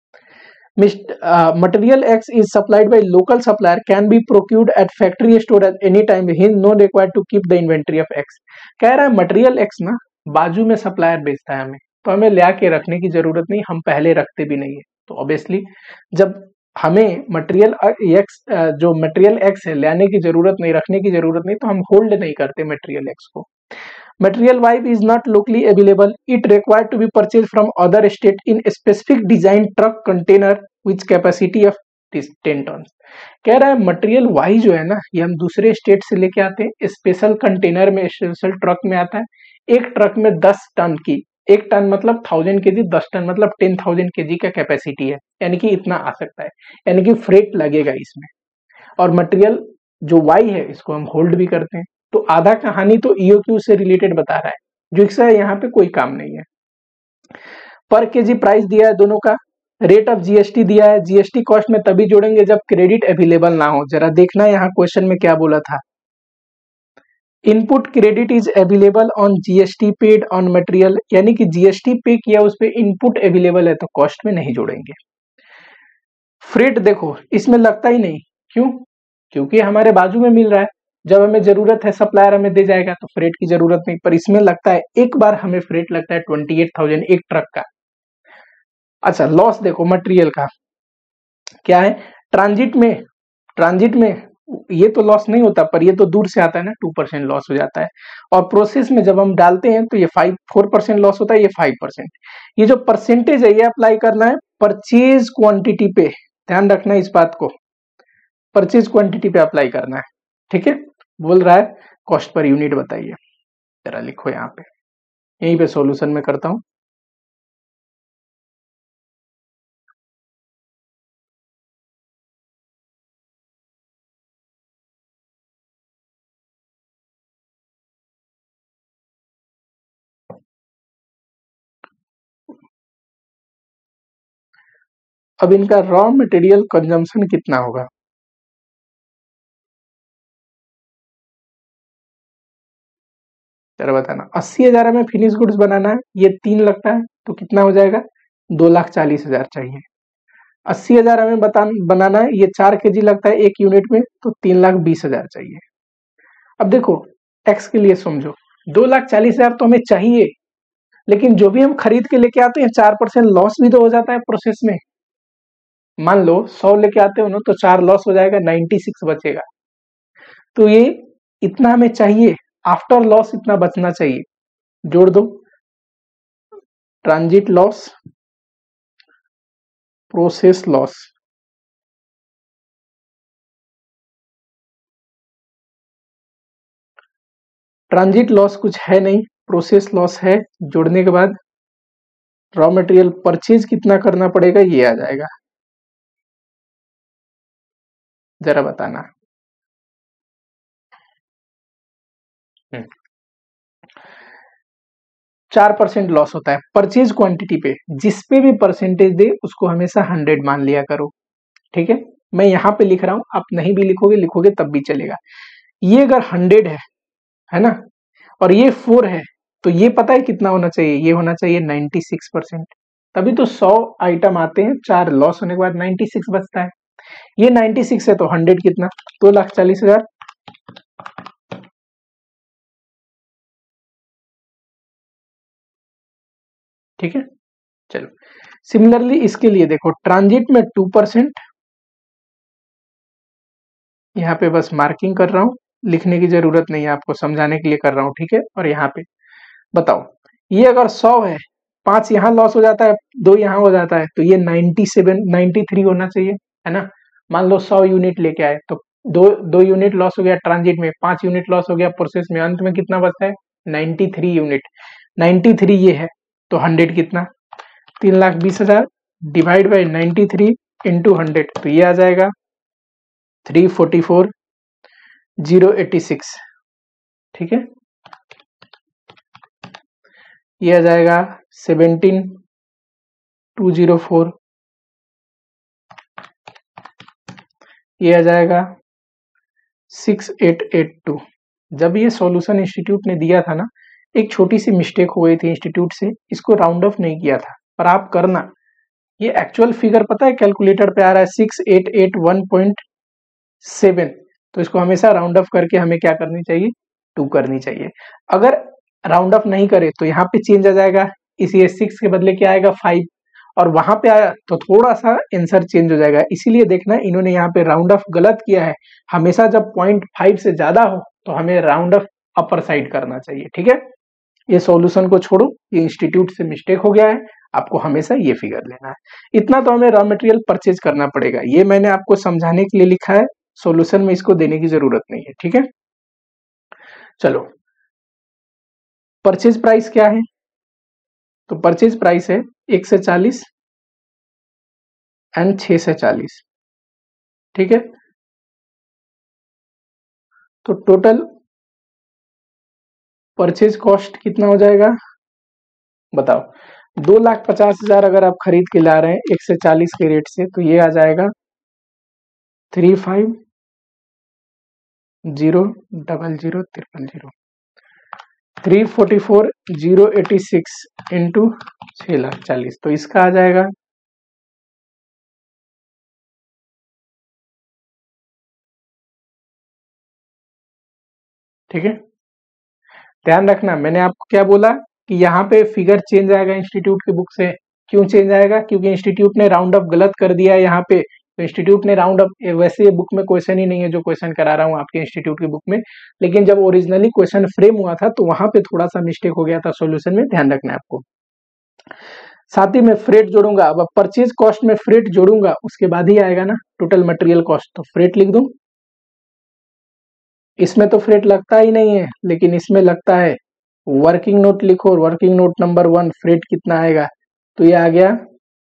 Material X is supplied by local supplier, can be procured at factory store at any time, hence no required to keep the inventory of X. कह रहा है मटेरियल एक्स ना बाजू में सप्लायर बेचता है हमें, तो हमें ले आके रखने की जरूरत नहीं, हम पहले रखते भी नहीं है। तो ऑब्वियसली जब हमें मटेरियल एक्स, जो मटेरियल एक्स है लाने की जरूरत नहीं, रखने की जरूरत नहीं, तो हम होल्ड नहीं करते मटेरियल एक्स को। Material Y is not locally available. It required to be purchased from other state in a specific design truck container with capacity of ten tons. कह रहा है मटेरियल Y जो है ना, ये हम दूसरे स्टेट से लेके आते हैं, स्पेशल कंटेनर में, स्पेशल ट्रक में आता है। एक ट्रक में दस टन की, एक टन मतलब थाउजेंड के जी, दस टन मतलब टेन थाउजेंड के जी का कैपेसिटी है, यानी कि इतना आ सकता है, यानी कि फ्रेट लगेगा इसमें। और मटेरियल जो Y है इसको हम होल्ड भी करते हैं। तो आधा कहानी तो ईओक्यू से रिलेटेड बता रहा है, जो इसका यहाँ पे कोई काम नहीं है। पर केजी प्राइस दिया है दोनों का, रेट ऑफ जीएसटी दिया है, जीएसटी कॉस्ट में तभी जोड़ेंगे जब क्रेडिट अवेलेबल ना हो। जरा देखना यहाँ क्वेश्चन में क्या बोला था, input credit is available on GST paid on material, यानी कि जीएसटी पे किया उस पर इनपुट अवेलेबल है, तो कॉस्ट में नहीं जोड़ेंगे। फ्रेट देखो इसमें लगता ही नहीं, क्यों, क्योंकि हमारे बाजू में मिल रहा है, जब हमें जरूरत है सप्लायर हमें दे जाएगा, तो फ्रेट की जरूरत नहीं। पर इसमें लगता है, एक बार हमें फ्रेट लगता है ट्वेंटी एट थाउजेंड एक ट्रक का। अच्छा लॉस देखो मटेरियल का क्या है, ट्रांजिट में, ट्रांजिट में ये तो लॉस नहीं होता, पर ये तो दूर से आता है ना, टू परसेंट लॉस हो जाता है। और प्रोसेस में जब हम डालते हैं तो ये फाइव फोर परसेंट लॉस होता है, ये फाइव परसेंट। ये जो परसेंटेज है ये अप्लाई करना है परचेज क्वांटिटी पे, ध्यान रखना इस बात को, परचेज क्वांटिटी पे अप्लाई करना है। ठीक है, बोल रहा है कॉस्ट पर यूनिट बताइए, जरा लिखो यहाँ पे, यहीं पे सॉल्यूशन में करता हूं। अब इनका रॉ मटेरियल कंजम्पशन कितना होगा, जरा बताना। अस्सी हजार में फिनिश गुड्स बनाना है, ये तीन लगता है, तो कितना हो जाएगा, दो लाख चालीस हजार चाहिए। अस्सी हजार हमें बता बनाना है, ये चार के जी लगता है एक यूनिट में, तो तीन लाख बीस हजार चाहिए। अब देखो एक्स के लिए समझो, दो लाख चालीस हजार तो हमें चाहिए, लेकिन जो भी हम खरीद के लेके आते हैं चार परसेंट लॉस भी तो हो जाता है प्रोसेस में। मान लो सौ लेके आते हो ना, तो चार लॉस हो जाएगा, नाइन्टी सिक्स बचेगा। तो ये इतना हमें चाहिए, आफ्टर लॉस इतना बचना चाहिए, जोड़ दो। Transit loss, process loss, transit loss कुछ है नहीं, प्रोसेस लॉस है, जोड़ने के बाद रॉ मटेरियल परचेज कितना करना पड़ेगा ये आ जाएगा, जरा बताना। चार परसेंट लॉस होता है परचेज क्वांटिटी पे, जिस पे भी परसेंटेज दे उसको हमेशा हंड्रेड मान लिया करो। ठीक है, मैं यहाँ पे लिख रहा हूं, आप नहीं भी लिखोगे लिखोगे तब भी चलेगा। ये अगर हंड्रेड है है ना, और ये फोर है, तो ये पता है कितना होना चाहिए, ये होना चाहिए नाइन्टी सिक्स परसेंट। तभी तो सौ आइटम आते हैं, चार लॉस होने के बाद नाइन्टी सिक्स बचता है। ये नाइन्टी सिक्स है तो हंड्रेड कितना, दो लाख चालीस हजार। ठीक है, चलो सिमिलरली इसके लिए देखो, ट्रांजिट में टू परसेंट, यहाँ पे बस मार्किंग कर रहा हूं, लिखने की जरूरत नहीं है आपको, समझाने के लिए कर रहा हूं। ठीक है, और यहाँ पे बताओ, ये अगर सौ है, पांच यहाँ लॉस हो जाता है, दो यहाँ हो जाता है, तो ये नाइन्टी सेवन नाइन्टी थ्री होना चाहिए, है ना। मान लो सौ यूनिट लेके आए तो दो दो यूनिट लॉस हो गया ट्रांजिट में, पांच यूनिट लॉस हो गया प्रोसेस में, अंत में कितना बचता है ninety three unit. Ninety three ये है तो हंड्रेड कितना, तीन लाख बीस हजार divide by ninety three into hundred, तो ये आ जाएगा three forty four zero eighty six. ठीक है, ये आ जाएगा सेवनटीन टू जीरो फोर, ये आ जाएगा सिक्स एट एट टू। जब ये सॉल्यूशन इंस्टीट्यूट ने दिया था ना, एक छोटी सी मिस्टेक हो गई थी इंस्टीट्यूट से, इसको राउंड ऑफ नहीं किया था, पर आप करना, ये एक्चुअल फिगर पता है कैलकुलेटर पे आ रहा है six eight eight one point seven, तो इसको हमेशा राउंड ऑफ करके हमें क्या करनी चाहिए, टू करनी चाहिए। अगर राउंड ऑफ नहीं करे तो यहाँ पे चेंज आ जाएगा, इसी सिक्स के बदले क्या आएगा फाइव, और वहां पे आया तो थोड़ा सा आंसर चेंज हो जाएगा। इसीलिए देखना इन्होंने यहाँ पे राउंड ऑफ गलत किया है। हमेशा जब पॉइंट फाइव से ज्यादा हो तो हमें राउंड ऑफ अपर साइड करना चाहिए। ठीक है, ये सॉल्यूशन को छोड़ो, ये इंस्टीट्यूट से मिस्टेक हो गया है, आपको हमेशा ये फिगर लेना है। इतना तो हमें रॉ मटेरियल परचेज करना पड़ेगा, ये मैंने आपको समझाने के लिए लिखा है, सॉल्यूशन में इसको देने की जरूरत नहीं है। ठीक है, चलो परचेज प्राइस क्या है, तो परचेज प्राइस है एक से चालीस एंड छह से चालीस। ठीक है, तो टोटल परचेज कॉस्ट कितना हो जाएगा बताओ, दो लाख पचास हजार अगर आप खरीद के ला रहे हैं एक से चालीस के रेट से, तो ये आ जाएगा three five zero double zero triple zero, three forty four zero eighty six into छह लाख चालीस, तो इसका आ जाएगा ठीक है। ध्यान रखना मैंने आपको क्या बोला कि यहाँ पे फिगर चेंज आएगा इंस्टीट्यूट की बुक से। क्यों चेंज आएगा, क्योंकि इंस्टीट्यूट ने राउंड ऑफ गलत कर दिया है यहाँ पे, तो इंस्टीट्यूट ने राउंड ऑफ, वैसे ये बुक में क्वेश्चन ही नहीं है जो क्वेश्चन करा रहा हूँ आपके इंस्टीट्यूट की बुक में, लेकिन जब ओरिजिनली क्वेश्चन फ्रेम हुआ था तो वहां पे थोड़ा सा मिस्टेक हो गया था सोल्यूशन में, ध्यान रखना है आपको। साथ ही में फ्रेट जोड़ूंगा, अब परचेज कॉस्ट में फ्रेट जोड़ूंगा उसके बाद ही आएगा ना टोटल मटेरियल कॉस्ट, तो फ्रेट लिख दूं। इसमें तो फ्रेट लगता ही नहीं है, लेकिन इसमें लगता है। वर्किंग नोट लिखो, working note number one, freight कितना आएगा, तो ये आ गया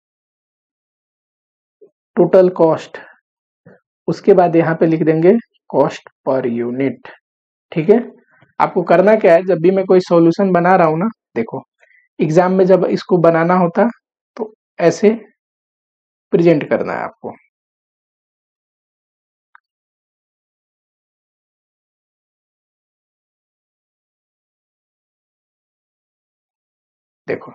टोटल कॉस्ट, उसके बाद यहाँ पे लिख देंगे कॉस्ट पर यूनिट। ठीक है, आपको करना क्या है, जब भी मैं कोई सॉल्यूशन बना रहा हूं ना, देखो एग्जाम में जब इसको बनाना होता तो ऐसे प्रेजेंट करना है आपको। देखो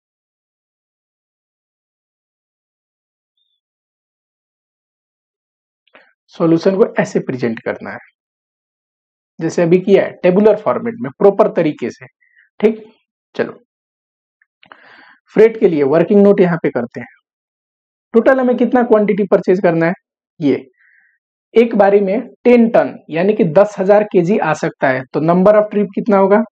सॉल्यूशन को ऐसे प्रेजेंट करना है जैसे अभी किया है, टेबुलर फॉर्मेट में प्रॉपर तरीके से। ठीक, चलो फ्रेट के लिए वर्किंग नोट यहाँ पे करते हैं। टोटल हमें कितना क्वांटिटी परचेज करना है, ये एक बारी में टेन टन यानी कि दस हजार के जी आ सकता है, तो नंबर ऑफ ट्रिप कितना होगा,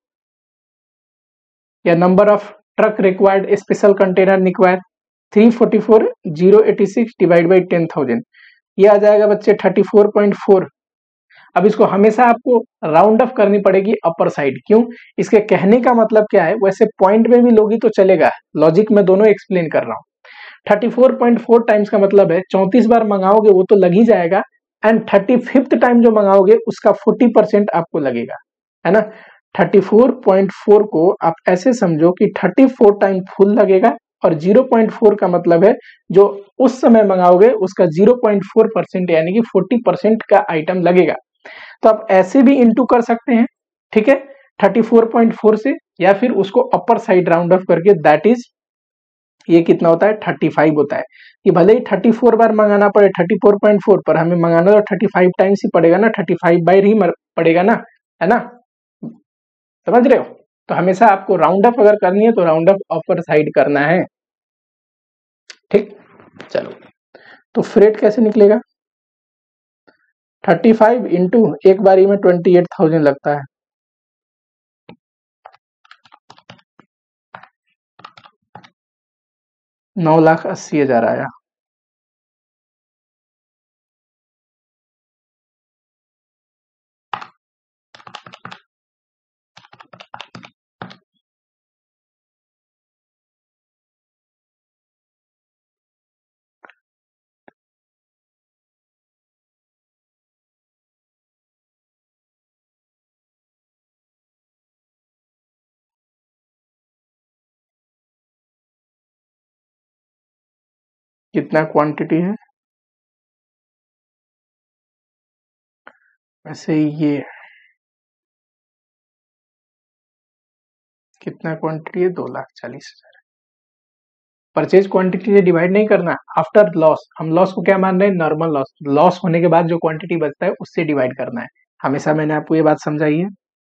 या number of truck required special container required three forty four zero eighty six divide by ten thousand, ये आ जाएगा बच्चे थर्टी फोर पॉइंट फोर। अब इसको हमेशा आपको राउंड ऑफ करनी पड़ेगी अपर साइड, क्यों, इसके कहने का मतलब क्या है, वैसे पॉइंट में भी लोगी तो चलेगा, लॉजिक में दोनों एक्सप्लेन कर रहा हूं। Thirty four point four times का मतलब है चौंतीस बार मंगाओगे वो तो लग ही जाएगा, एंड थर्टी फिफ्थ टाइम जो मंगाओगे उसका फोर्टी परसेंट आपको लगेगा, है ना। थर्टी फोर पॉइंट फोर को आप ऐसे समझो कि थर्टी फोर टाइम फुल लगेगा, और जीरो पॉइंट फोर का मतलब है जो उस समय मंगाओगे उसका जीरो पॉइंट फोर परसेंट यानी कि फोर्टी परसेंट का आइटम लगेगा। तो आप ऐसे भी इंटू कर सकते हैं, ठीक है, थर्टी फोर पॉइंट फोर से, या फिर उसको अपर साइड राउंड ऑफ करके, दैट इज ये कितना होता है थर्टी फाइव होता है। कि भले ही थर्टी फोर बार मंगाना पड़े थर्टी फोर पॉइंट फोर, पर हमें मंगाना तो थर्टी फाइव टाइम्स ही पड़ेगा ना, थर्टी फाइव बार ही पड़ेगा ना, है ना, समझ रहे हो। तो हमेशा आपको राउंड ऑफ अगर करनी है तो राउंड ऑफ अपर साइड करना है। ठीक, चलो तो फ्रेट कैसे निकलेगा, थर्टी फाइव इंटू एक बारी में ट्वेंटी एट थाउजेंड लगता है, नौ लाख अस्सी हजार आया। कितना क्वांटिटी है, वैसे ये कितना क्वांटिटी है, दो लाख चालीस हजार। परचेज क्वांटिटी से डिवाइड नहीं करना, आफ्टर लॉस। हम लॉस को क्या मान रहे हैं, नॉर्मल लॉस। लॉस होने के बाद जो क्वांटिटी बचता है उससे डिवाइड करना है, हमेशा मैंने आपको ये बात समझाई है।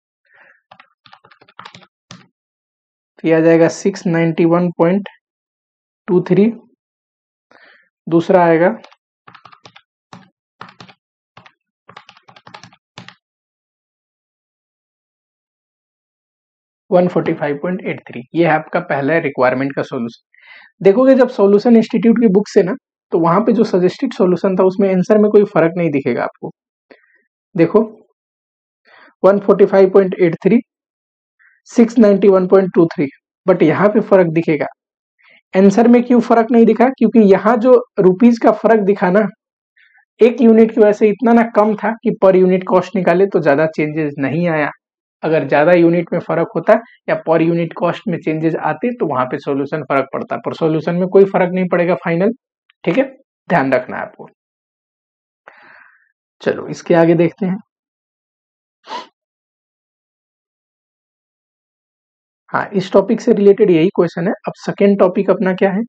तो ये आ जाएगा six ninety one point two three. दूसरा आएगा one forty five point eight three. ये है आपका पहला रिक्वायरमेंट का सॉल्यूशन। देखोगे जब सॉल्यूशन इंस्टीट्यूट की बुक से ना, तो वहां पे जो सजेस्टेड सॉल्यूशन था उसमें आंसर में कोई फर्क नहीं दिखेगा आपको। देखो one forty five point eight three, six ninety one point two three, but यहाँ पे फर्क दिखेगा। आंसर में क्यों फर्क नहीं दिखा, क्योंकि यहाँ जो रुपीज का फर्क दिखा ना, एक यूनिट की वजह से इतना ना कम था कि पर यूनिट कॉस्ट निकाले तो ज्यादा चेंजेस नहीं आया। अगर ज्यादा यूनिट में फर्क होता या पर यूनिट कॉस्ट में चेंजेस आते तो वहां पे सॉल्यूशन फर्क पड़ता, पर सॉल्यूशन में कोई फर्क नहीं पड़ेगा फाइनल। ठीक है, ध्यान रखना है आपको। चलो इसके आगे देखते हैं। हाँ, इस टॉपिक से रिलेटेड यही क्वेश्चन है। अब सेकेंड टॉपिक अपना क्या है,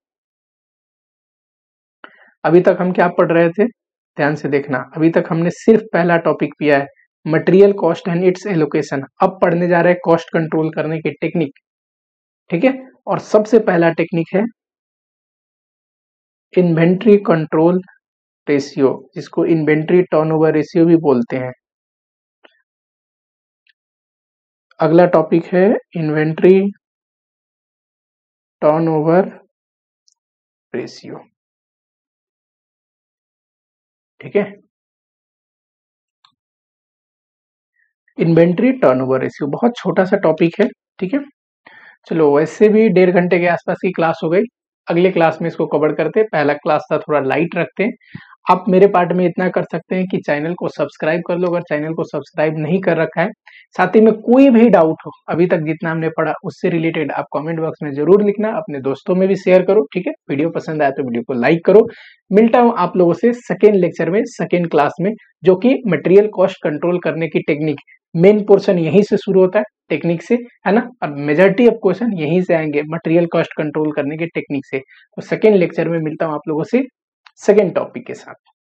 अभी तक हम क्या पढ़ रहे थे, ध्यान से देखना। अभी तक हमने सिर्फ पहला टॉपिक किया है, material cost and its allocation. अब पढ़ने जा रहे हैं कॉस्ट कंट्रोल करने की टेक्निक। ठीक है, और सबसे पहला टेक्निक है इन्वेंट्री कंट्रोल रेशियो, जिसको इन्वेंट्री टर्नओवर रेशियो भी बोलते हैं। अगला टॉपिक है इन्वेंट्री टर्नओवर रेशियो। ठीक है, इन्वेंट्री टर्नओवर रेशियो बहुत छोटा सा टॉपिक है। ठीक है, चलो वैसे भी डेढ़ घंटे के आसपास की क्लास हो गई, अगले क्लास में इसको कवर करते हैं। पहला क्लास था थोड़ा लाइट रखते हैं। आप मेरे पार्ट में इतना कर सकते हैं कि चैनल को सब्सक्राइब कर लो, अगर चैनल को सब्सक्राइब नहीं कर रखा है। साथ ही में कोई भी डाउट हो अभी तक जितना हमने पढ़ा उससे रिलेटेड, आप कमेंट बॉक्स में जरूर लिखना, अपने दोस्तों में भी शेयर करो। ठीक है, वीडियो पसंद आया तो वीडियो को लाइक करो। मिलता हूं आप लोगों से सेकेंड लेक्चर में, सेकेंड क्लास में, जो कि मटेरियल कॉस्ट कंट्रोल करने की टेक्निक। मेन पोर्शन यहीं से शुरू होता है, टेक्निक से, है ना, और मेजॉरिटी ऑफ क्वेश्चन यहीं से आएंगे मटेरियल कॉस्ट कंट्रोल करने के टेक्निक से। तो सेकेंड लेक्चर में मिलता हूं आप लोगों से सेकेंड टॉपिक के साथ।